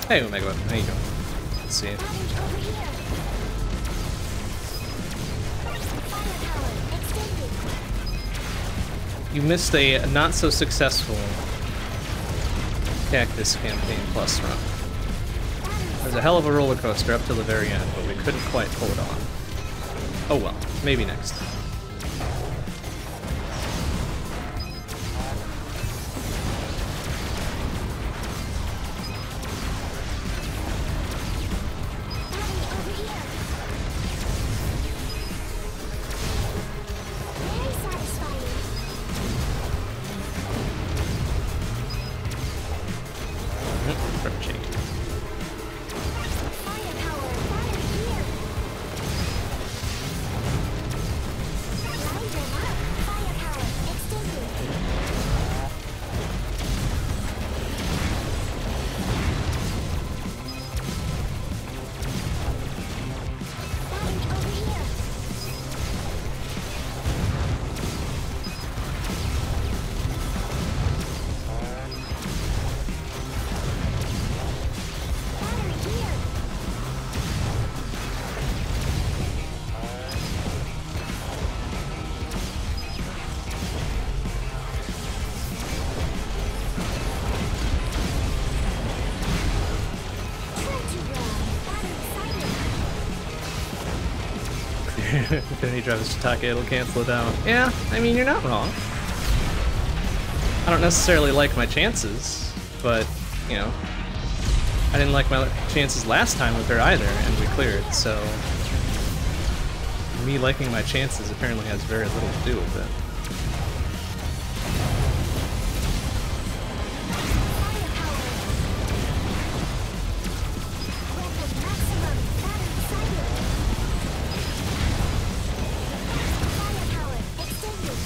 Hey, Omega Weapon, how you doing? Let's see. Damage over here. Firepower extended. You missed a not so successful Cactus Campaign Plus run. It was a hell of a roller coaster up till the very end, but we couldn't quite pull it off. Oh well, maybe next time. Over here. Very satisfying. Approaching. Firepower battery here. Line them up. Firepower extended. Battery over here. Battery here. Try to run. Battery sighted. Infinity Drive is Shiitake, it'll cancel it out. Yeah, I mean, you're not wrong. I don't necessarily like my chances, but, you know, I didn't like my chances last time with her either, and we cleared, so me liking my chances apparently has very little to do with it. Weapon maximum. Battery sighted. Firepower extended.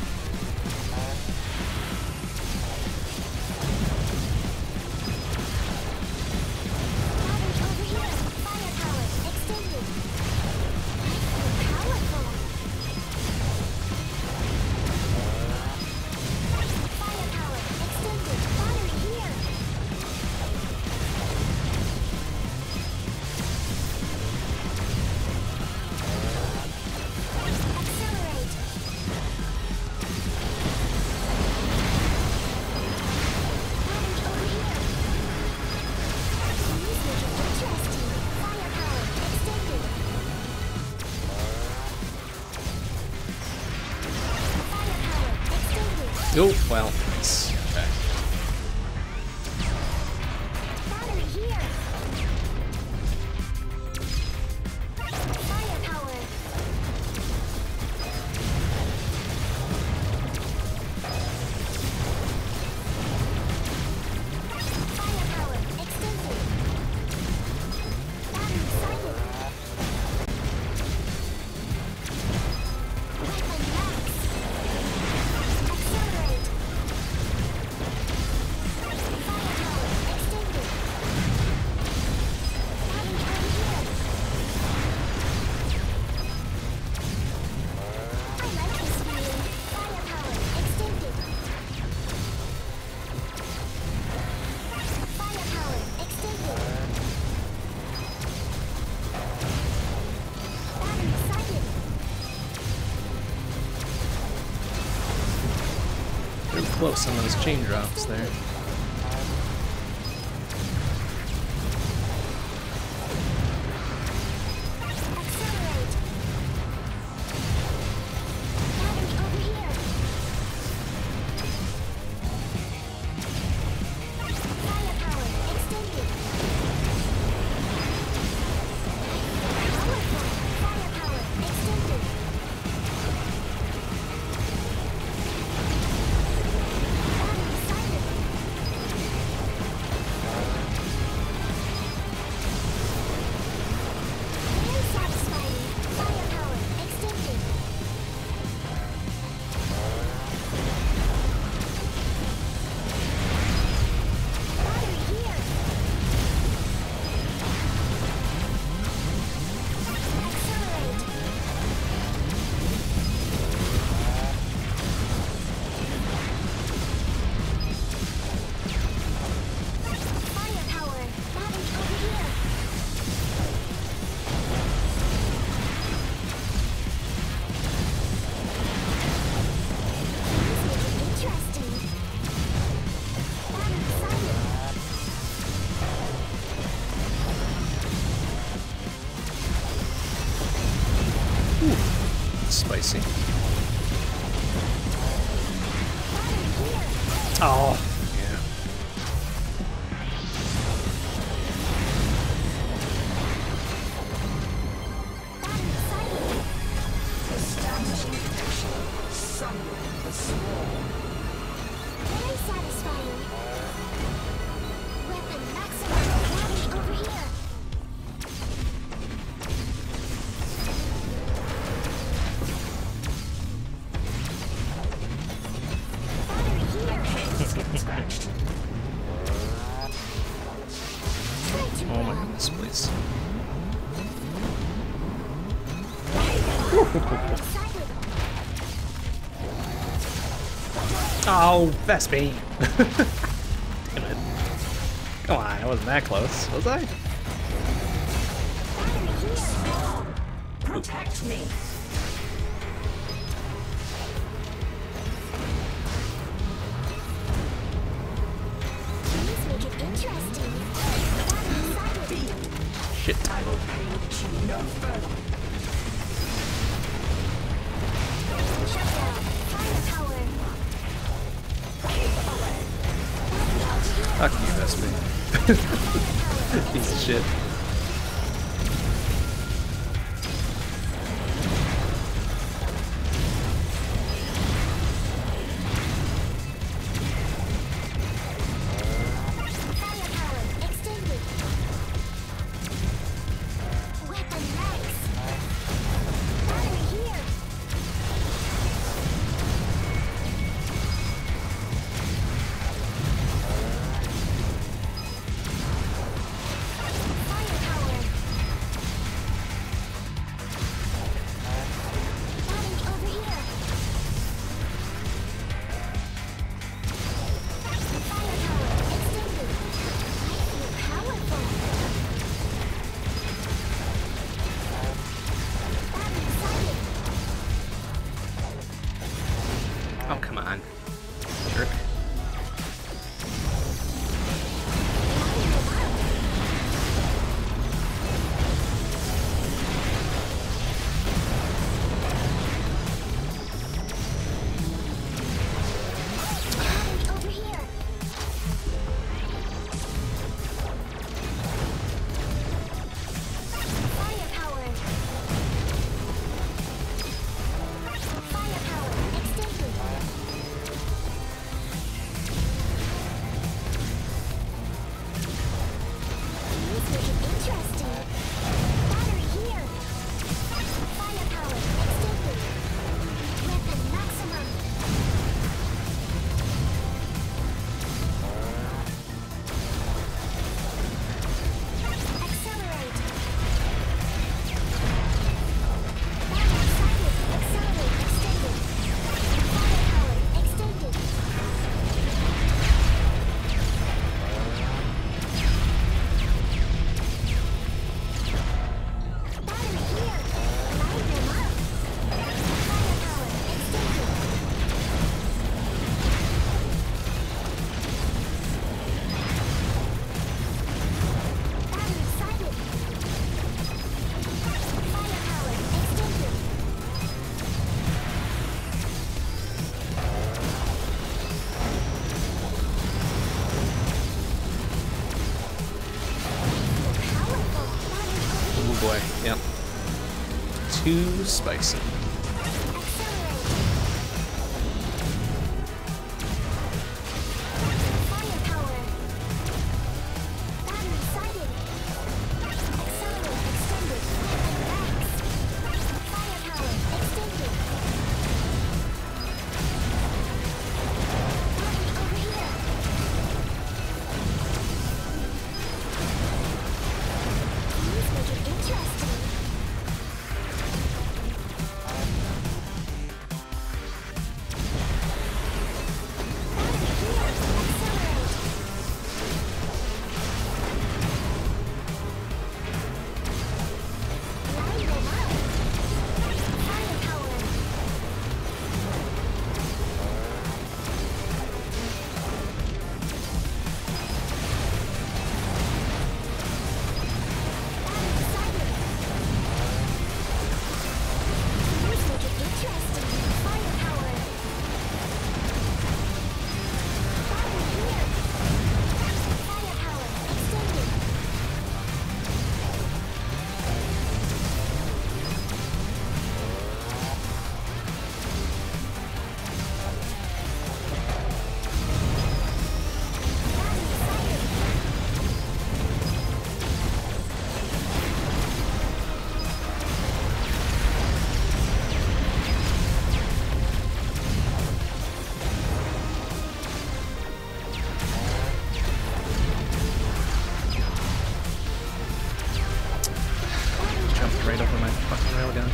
Battery over here. Firepower extended. Powerful. Firepower extended. Battery here. Accelerate. Battery over here. These make it interesting. Firepower extended. Firepower extended. Oh, well, nice. Okay. Battery here. Firepower. Firepower extended. Battery sighted. Weapon max. Accelerate. Firepower extended. Battery over here. I like this feeling. Firepower extended. Firepower extended. Battery sighted. Real close on those chain drops there. Accelerate. Battery over here. Firepower extended. Powerful. Firepower extended. Battery sighted. Spicy. Oh, yeah. Very satisfying. Weapon maximum battery over here. Oh my goodness, please. Oh, Vespine! Damn it. Come on, I wasn't that close, was I? Protect me. Please make it interesting. Shit. Fuck you, Vespine. Piece of shit. Oh, come on. Jerk. Over here. Firepower. Firepower extended. Please make it interesting. Battery here. Firepower extended. Weapon maximum. Accelerate. Battery sighted. Accelerate extended. Firepower extended. Battery here. Light them up. Firepower extended. Battery sighted. Firepower extended. Powerful. Battery Oh boy, yep. Too spicy. Firepower. Battery sighted. Accelerate extended. Max. Firepower extended. Battery over here. Please make it interesting. right over my fucking railgun.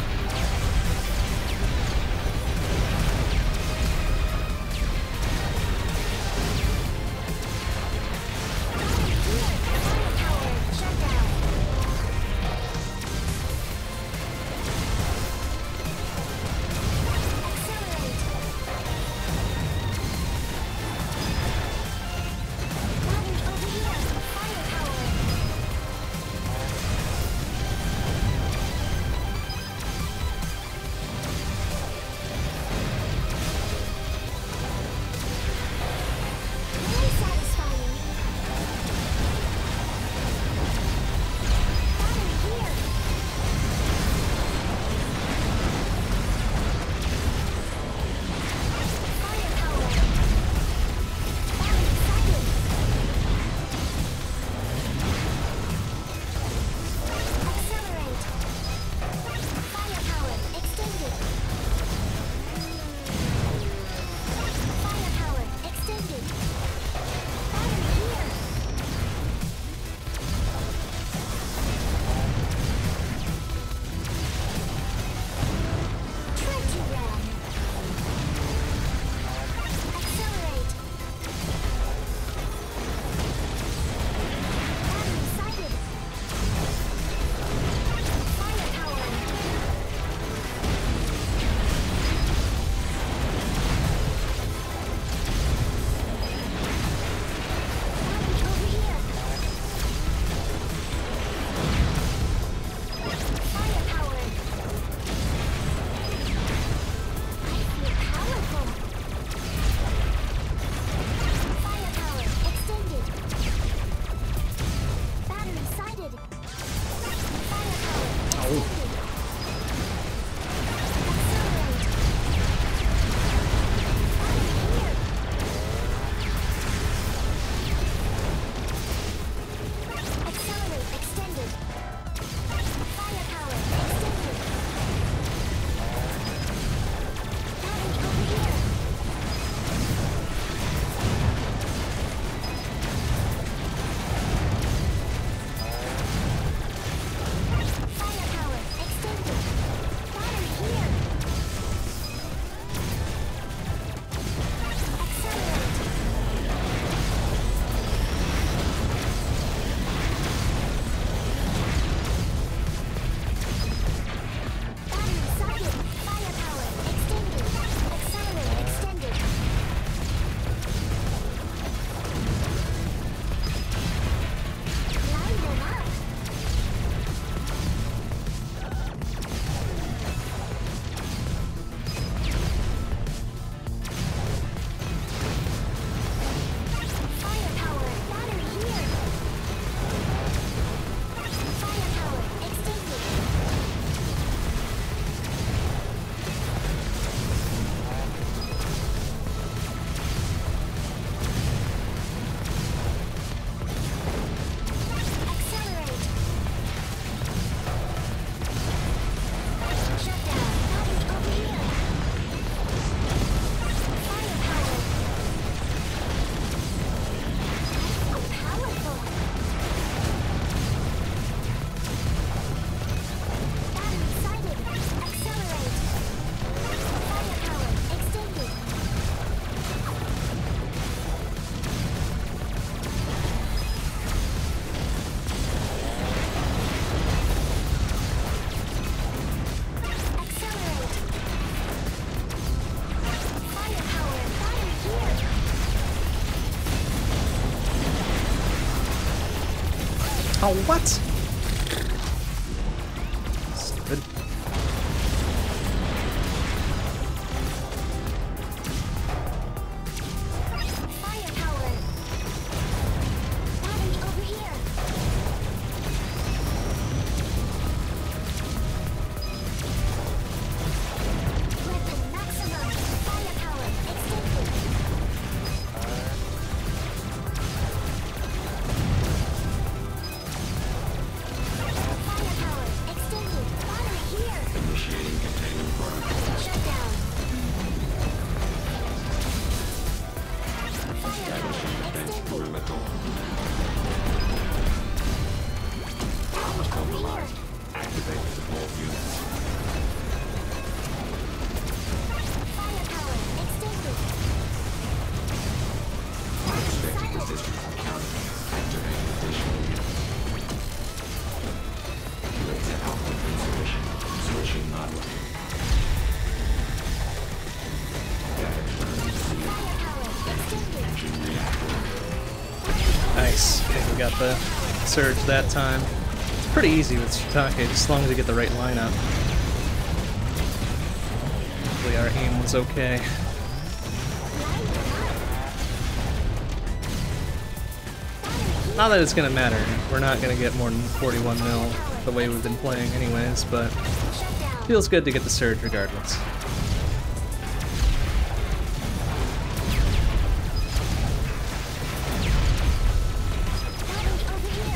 Oh, what? Stupid. Firepower. Battery over here. Weapon maximum. Firepower extended. Firepower extended. Battery All units. Firepower extended. Unexpected resistance encountered. Activate additional units. Laser output insufficient. Switching model. Data currently received. Firepower extended. Engine reactor. Nice. I think we got the surge that time. It's pretty easy with Shiitake, just as long as you get the right lineup. Hopefully our aim was okay. Not that it's gonna matter. We're not gonna get more than 41 mil the way we've been playing anyways, but Shut down. feels good to get the surge regardless. Battery over here.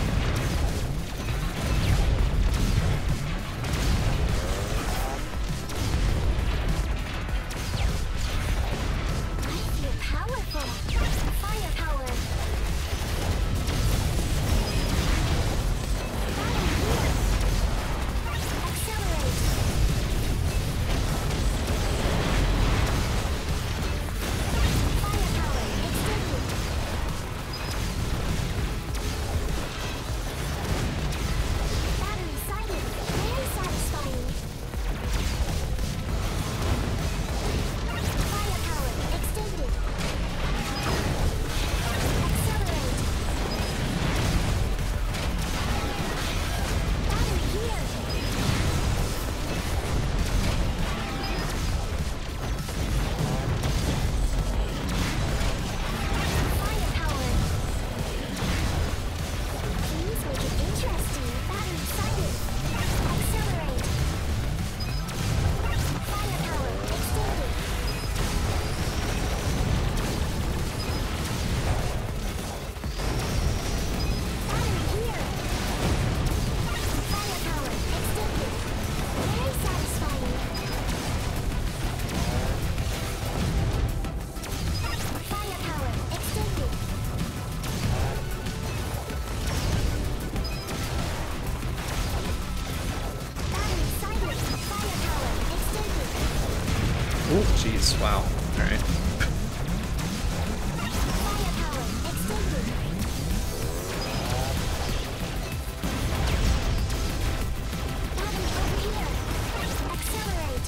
I feel powerful. Firepower. Accelerate. Firepower extended. Battery sighted. Very satisfying. Firepower extended. Accelerate. Battery here. Firepower. Please make it interesting. Battery sighted. Accelerate. Firepower extended. Battery here. Firepower extended. Very satisfying. Firepower extended. Battery sighted. Firepower extended. Oh, jeez, wow. Alright. Firepower extended. Battery over here. Accelerate.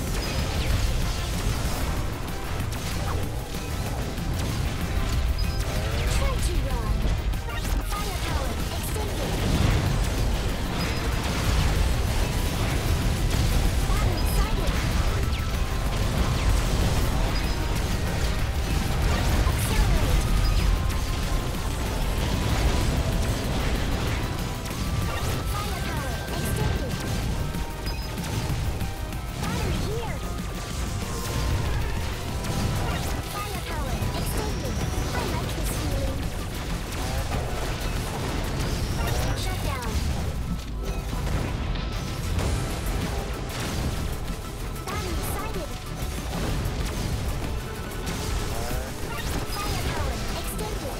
Try to run. Firepower extended. Battery sighted. Accelerate. Firepower extended. Battery here. Firepower extended. I like this feeling. Shut down. Battery sighted. Firepower extended.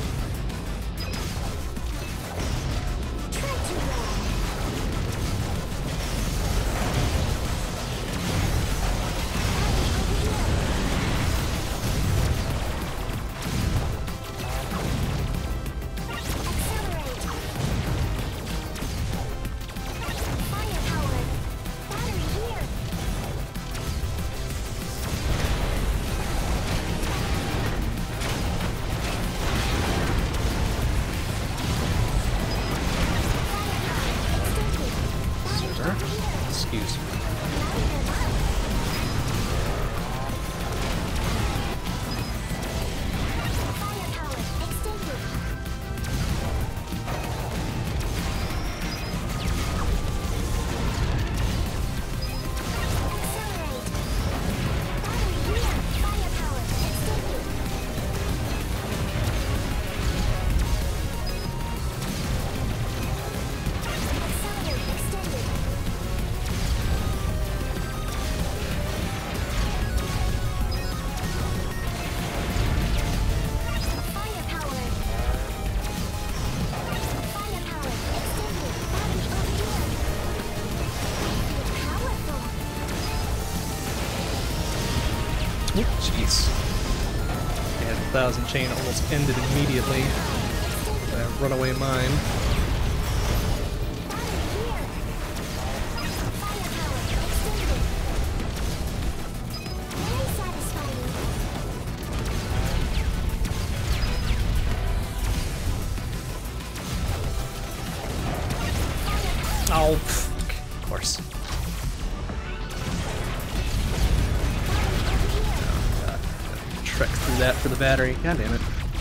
Try to run. Accelerate. Firepower. Battery here. Sir? Excuse me. Firepower extended. Accelerate. Battery here. Firepower extended. Accelerate extended. Jeez. And 1,000 chain almost ended immediately. That runaway mine. Oh, of course. Oh, God. Trek through that for the battery. God damn it.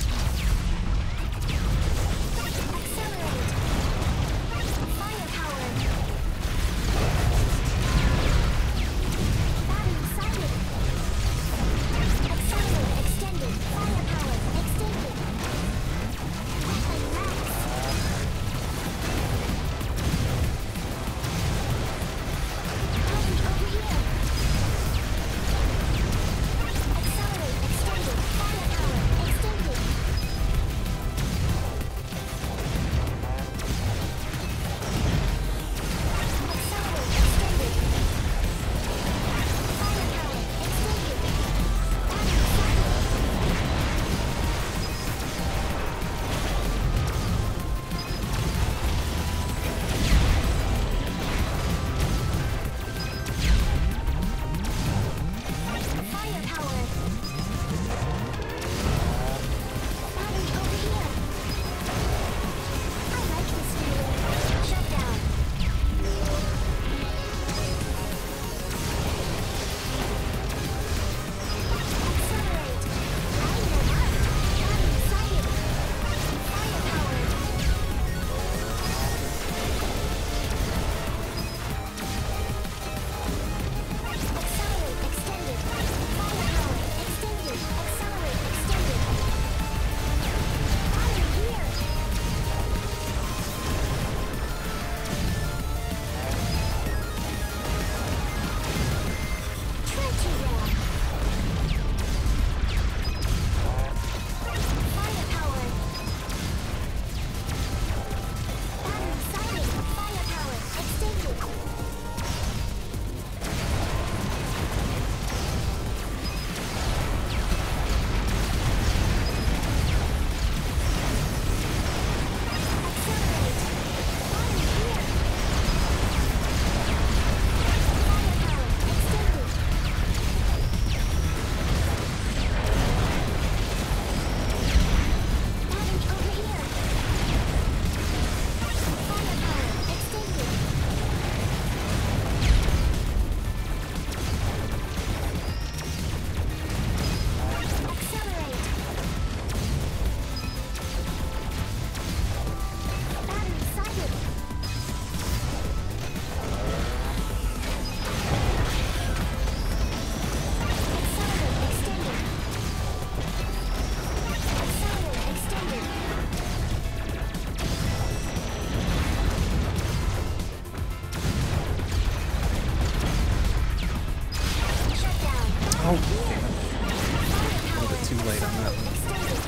Oh, damn it. A little bit too late on that one.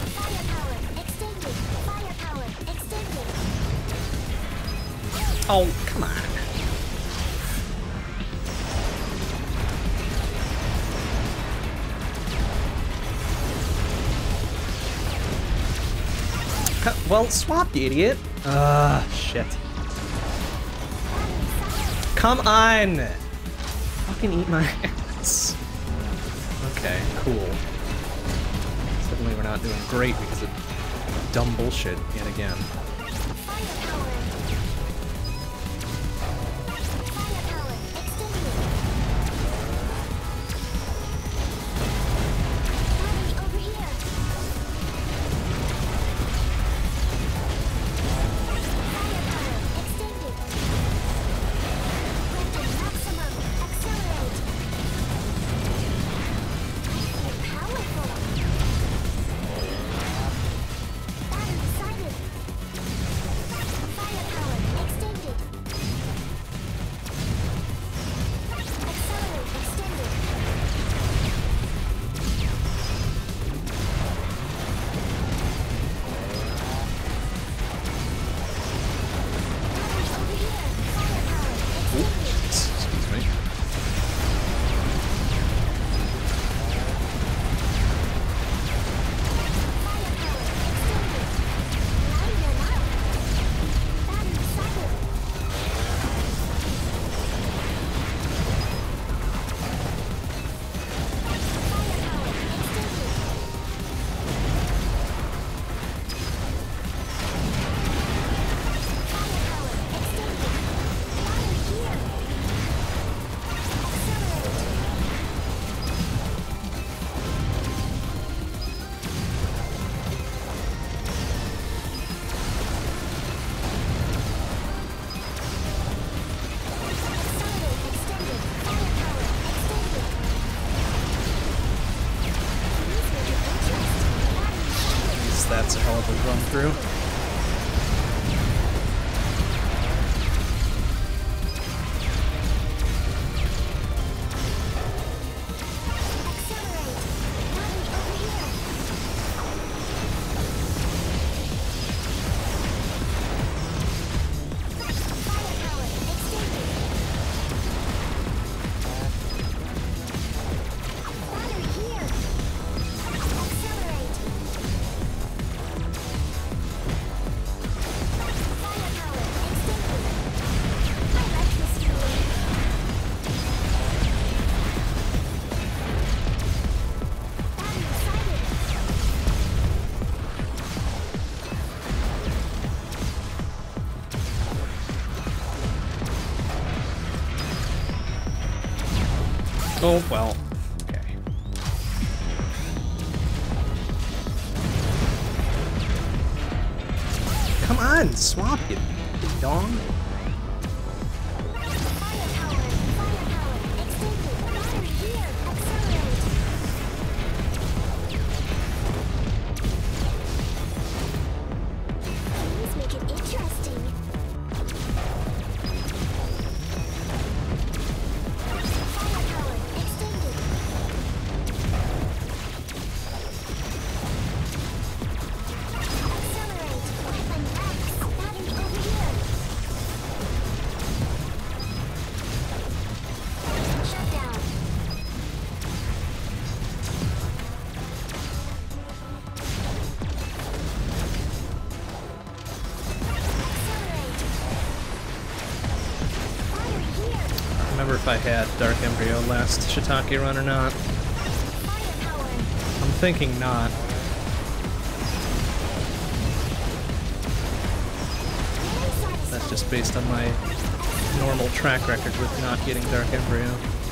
Oh, come on. Well, swap, you idiot. Shit. Come on! Fucking eat my ass. Okay, cool. Suddenly we're not doing great because of dumb bullshit yet again. probably run through. Oh, well. Okay. Come on, swap, you dong. If I had Dark Embryo last Shiitake run or not. I'm thinking not. That's just based on my normal track record with not getting Dark Embryo.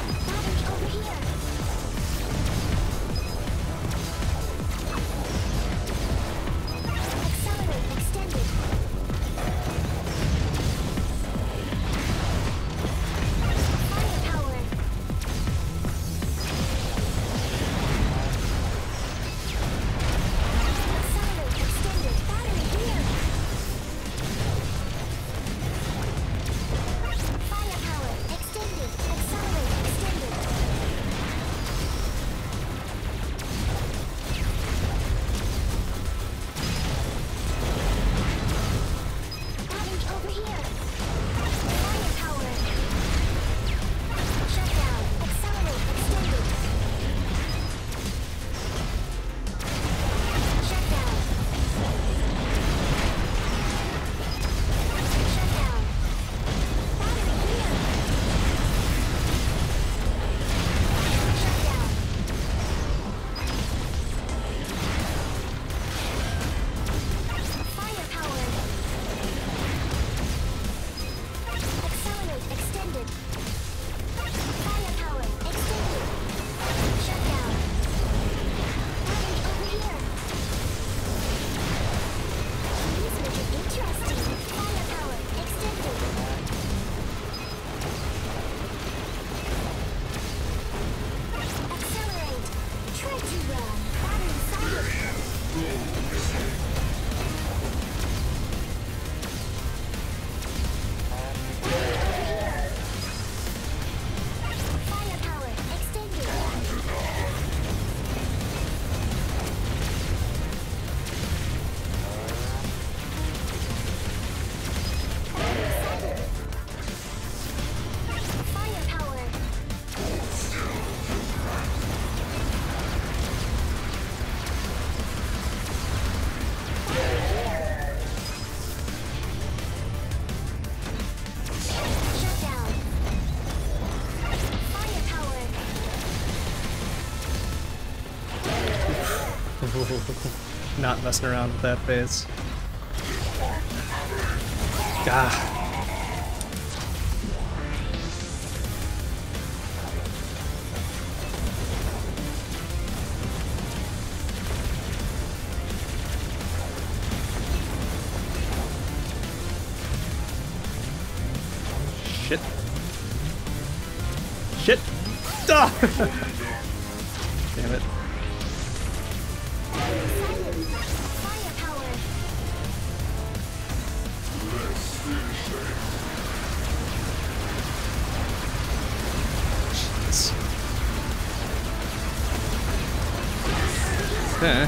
Not messing around with that phase. Gah. Shit. Shit. Ah! Damn it. Jeez. Okay.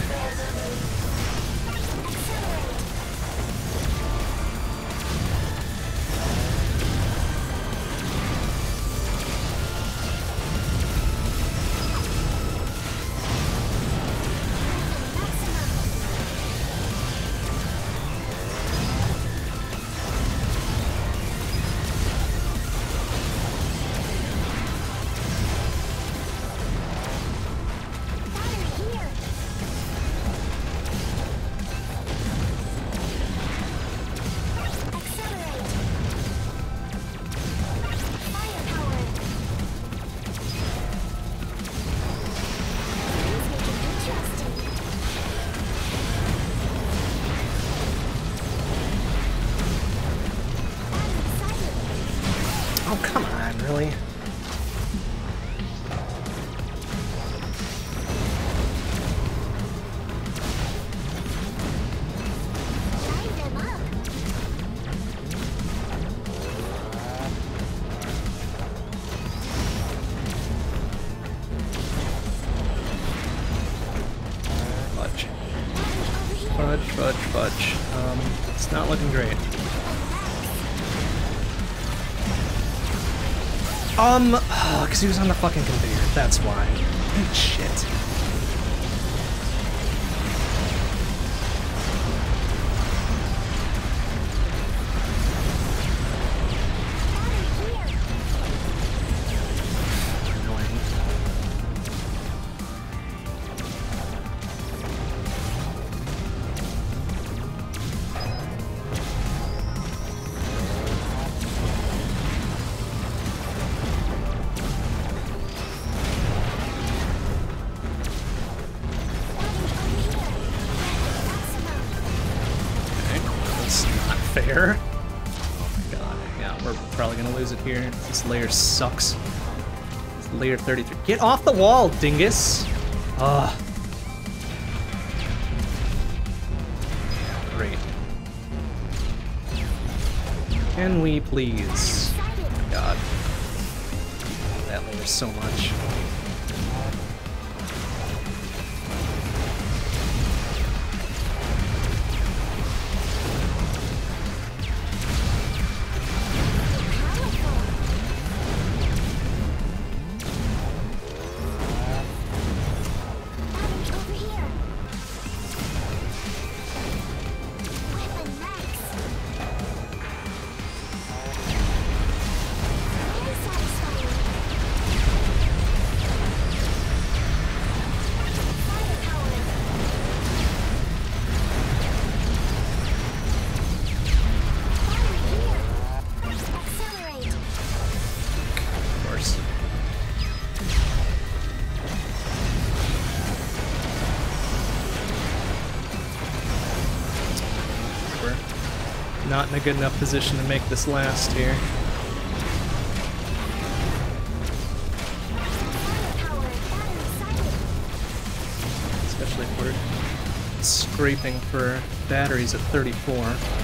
Oh, come on, really? Fudge. Fudge, fudge, fudge. It's not looking great. Because he was on the fucking conveyor. That's why. Eat shit. Annoying. Fair. Oh my god. Yeah, we're probably gonna lose it here. This layer sucks. This layer 33. Get off the wall, dingus! Ugh. Great. Can we please? God. That layer's so much. Not in a good enough position to make this last here. Especially if we're scraping for batteries at 34.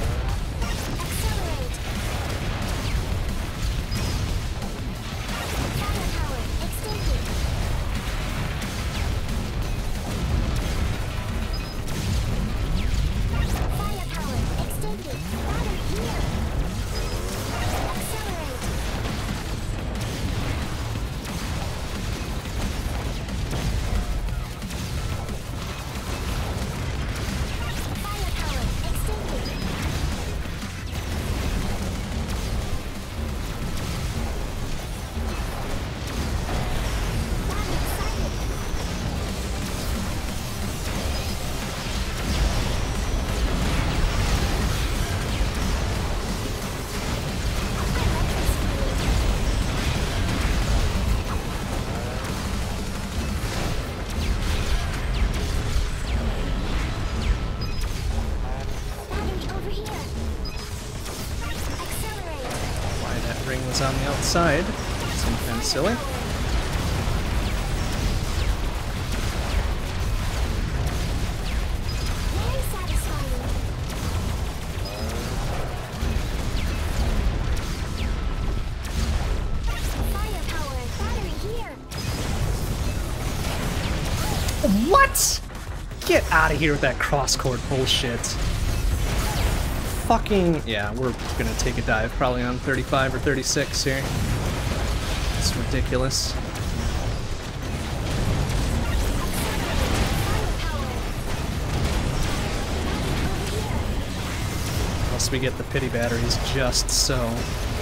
On the outside. Seems kind of silly. What? Get out of here with that cross-court bullshit. Fucking... Yeah, we're gonna take a dive probably on 35 or 36 here. It's ridiculous. Unless we get the pity batteries just so.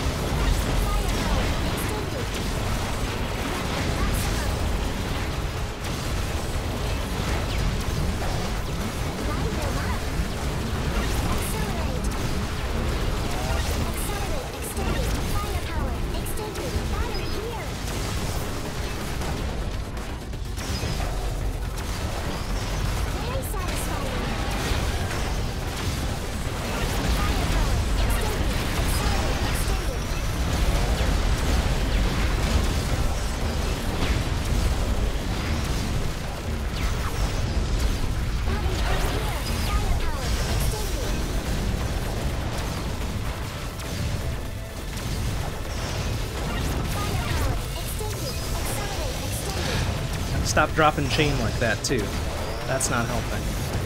Stop dropping chain like that, too. That's not helping.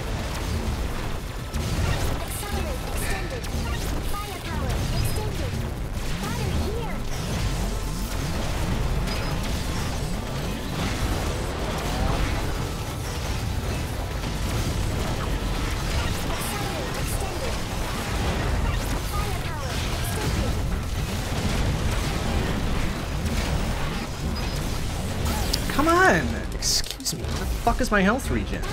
Come on! Excuse me, where the fuck is my health regen?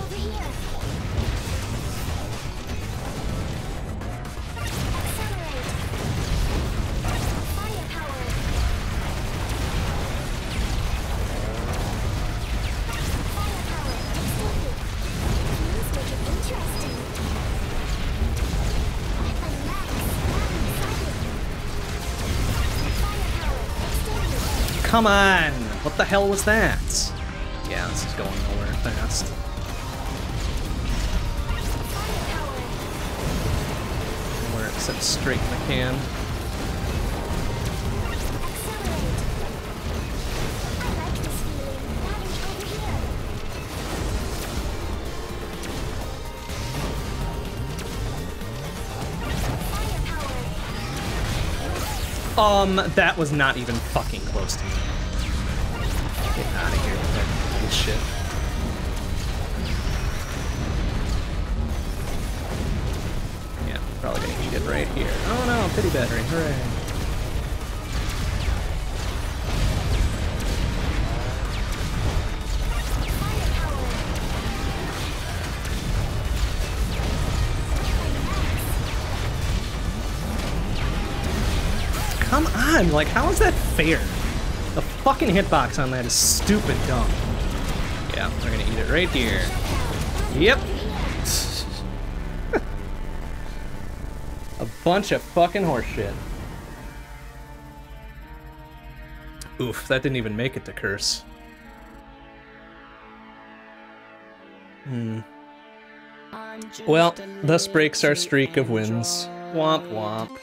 Come on! What the hell was that? Yeah, this is going nowhere fast. Nowhere except straight in the can. That was not even fucking close to me. Get out of here with that bullshit. Yeah, probably gonna eat it right here. Oh no, pity battery, hooray. Come on, like, how is that fair? The fucking hitbox on that is stupid dumb. Yeah, we're gonna eat it right here. Yep. A bunch of fucking horseshit. Oof, that didn't even make it to curse. Well, thus breaks our streak of wins. Womp womp.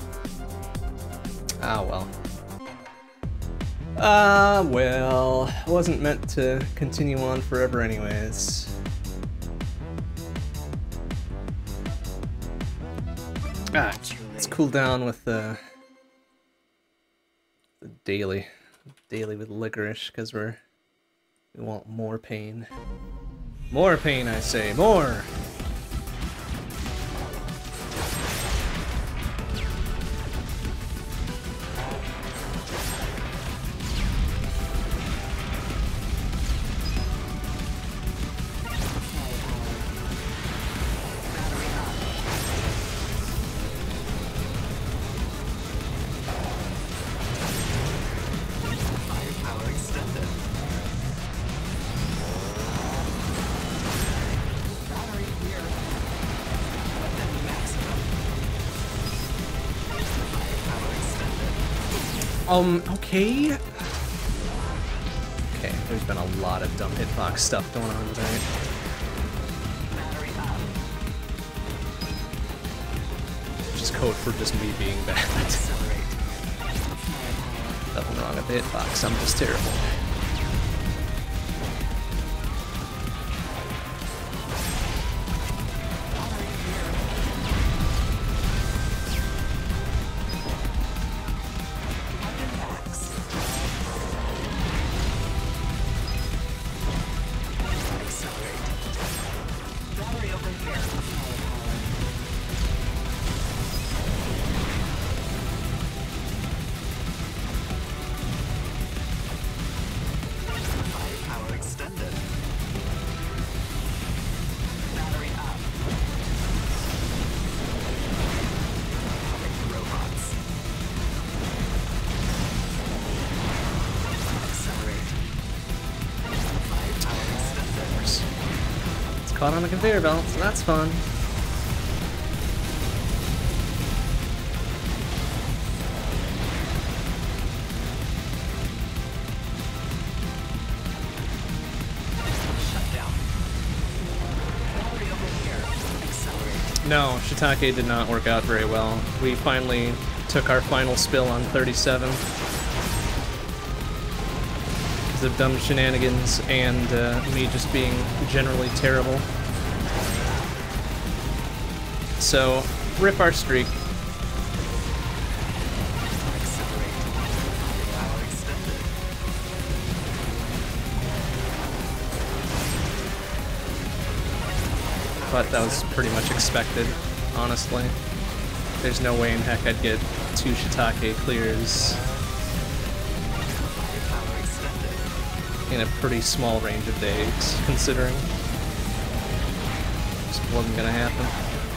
Ah, well. Well, wasn't meant to continue on forever anyways. Let's cool down with the daily with licorice, because we want more pain. More pain, I say, more! Okay. Okay, there's been a lot of dumb hitbox stuff going on tonight. Just code for just me being bad. Nothing wrong with the hitbox, I'm just terrible. caught on the conveyor belt, so that's fun. No, Shiitake did not work out very well. We finally took our final spill on 37 because of dumb shenanigans and me just being generally terrible. So, rip our streak. But that was pretty much expected, honestly. There's no way in heck I'd get 2 Shiitake clears in a pretty small range of days, considering. Just wasn't gonna happen.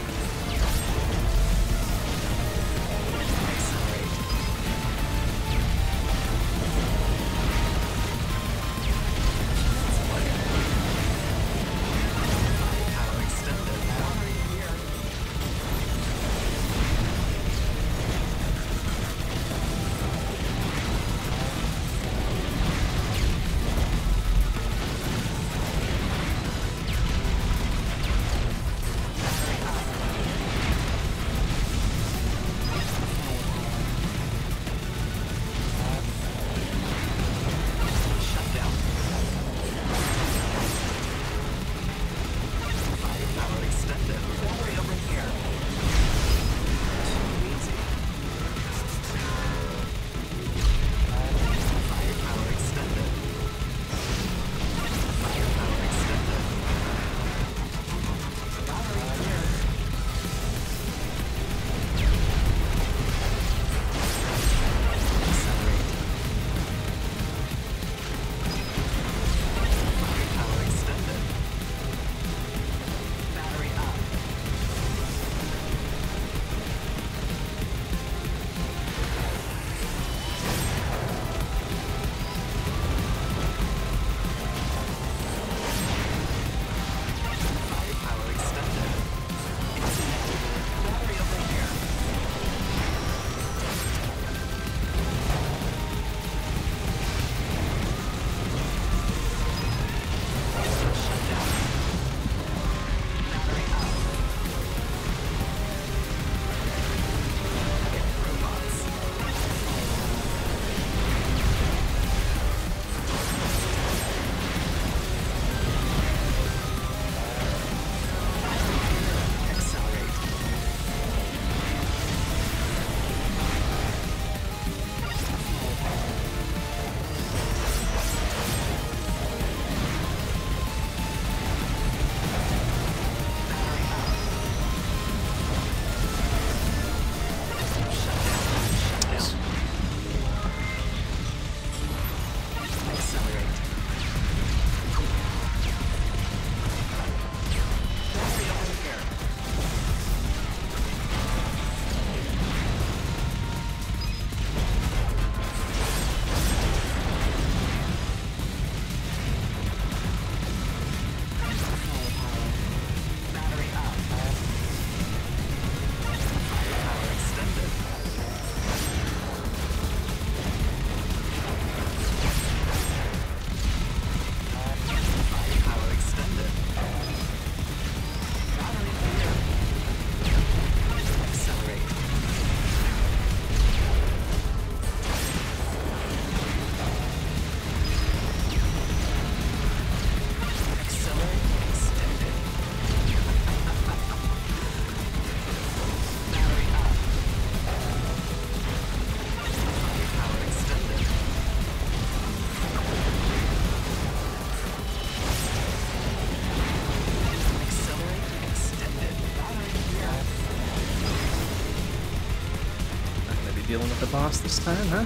Dealing with the boss this time, huh?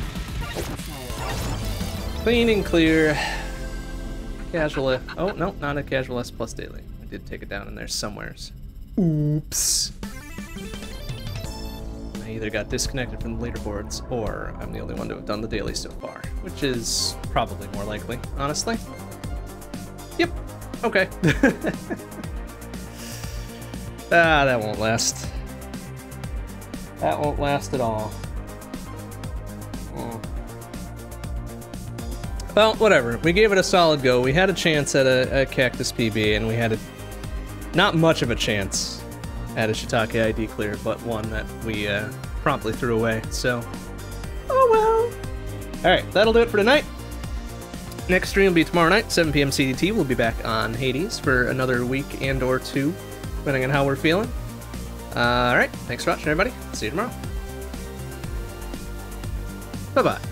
Clean and clear. Casual. Oh, no, not a casual S plus daily. I did take it down in there somewheres. Oops. I either got disconnected from the leaderboards, or I'm the only one to have done the daily so far, which is probably more likely, honestly. Yep. Okay. Ah, that won't last. That won't last at all. Well, whatever. We gave it a solid go. We had a chance at a Cactus PB, and we had not much of a chance at a Shiitake ID clear, but one that we promptly threw away. So, oh well. All right, that'll do it for tonight. Next stream will be tomorrow night, 7 p.m. CDT. We'll be back on Hades for another week and/or two, depending on how we're feeling. All right, thanks for watching, everybody. See you tomorrow. Bye-bye.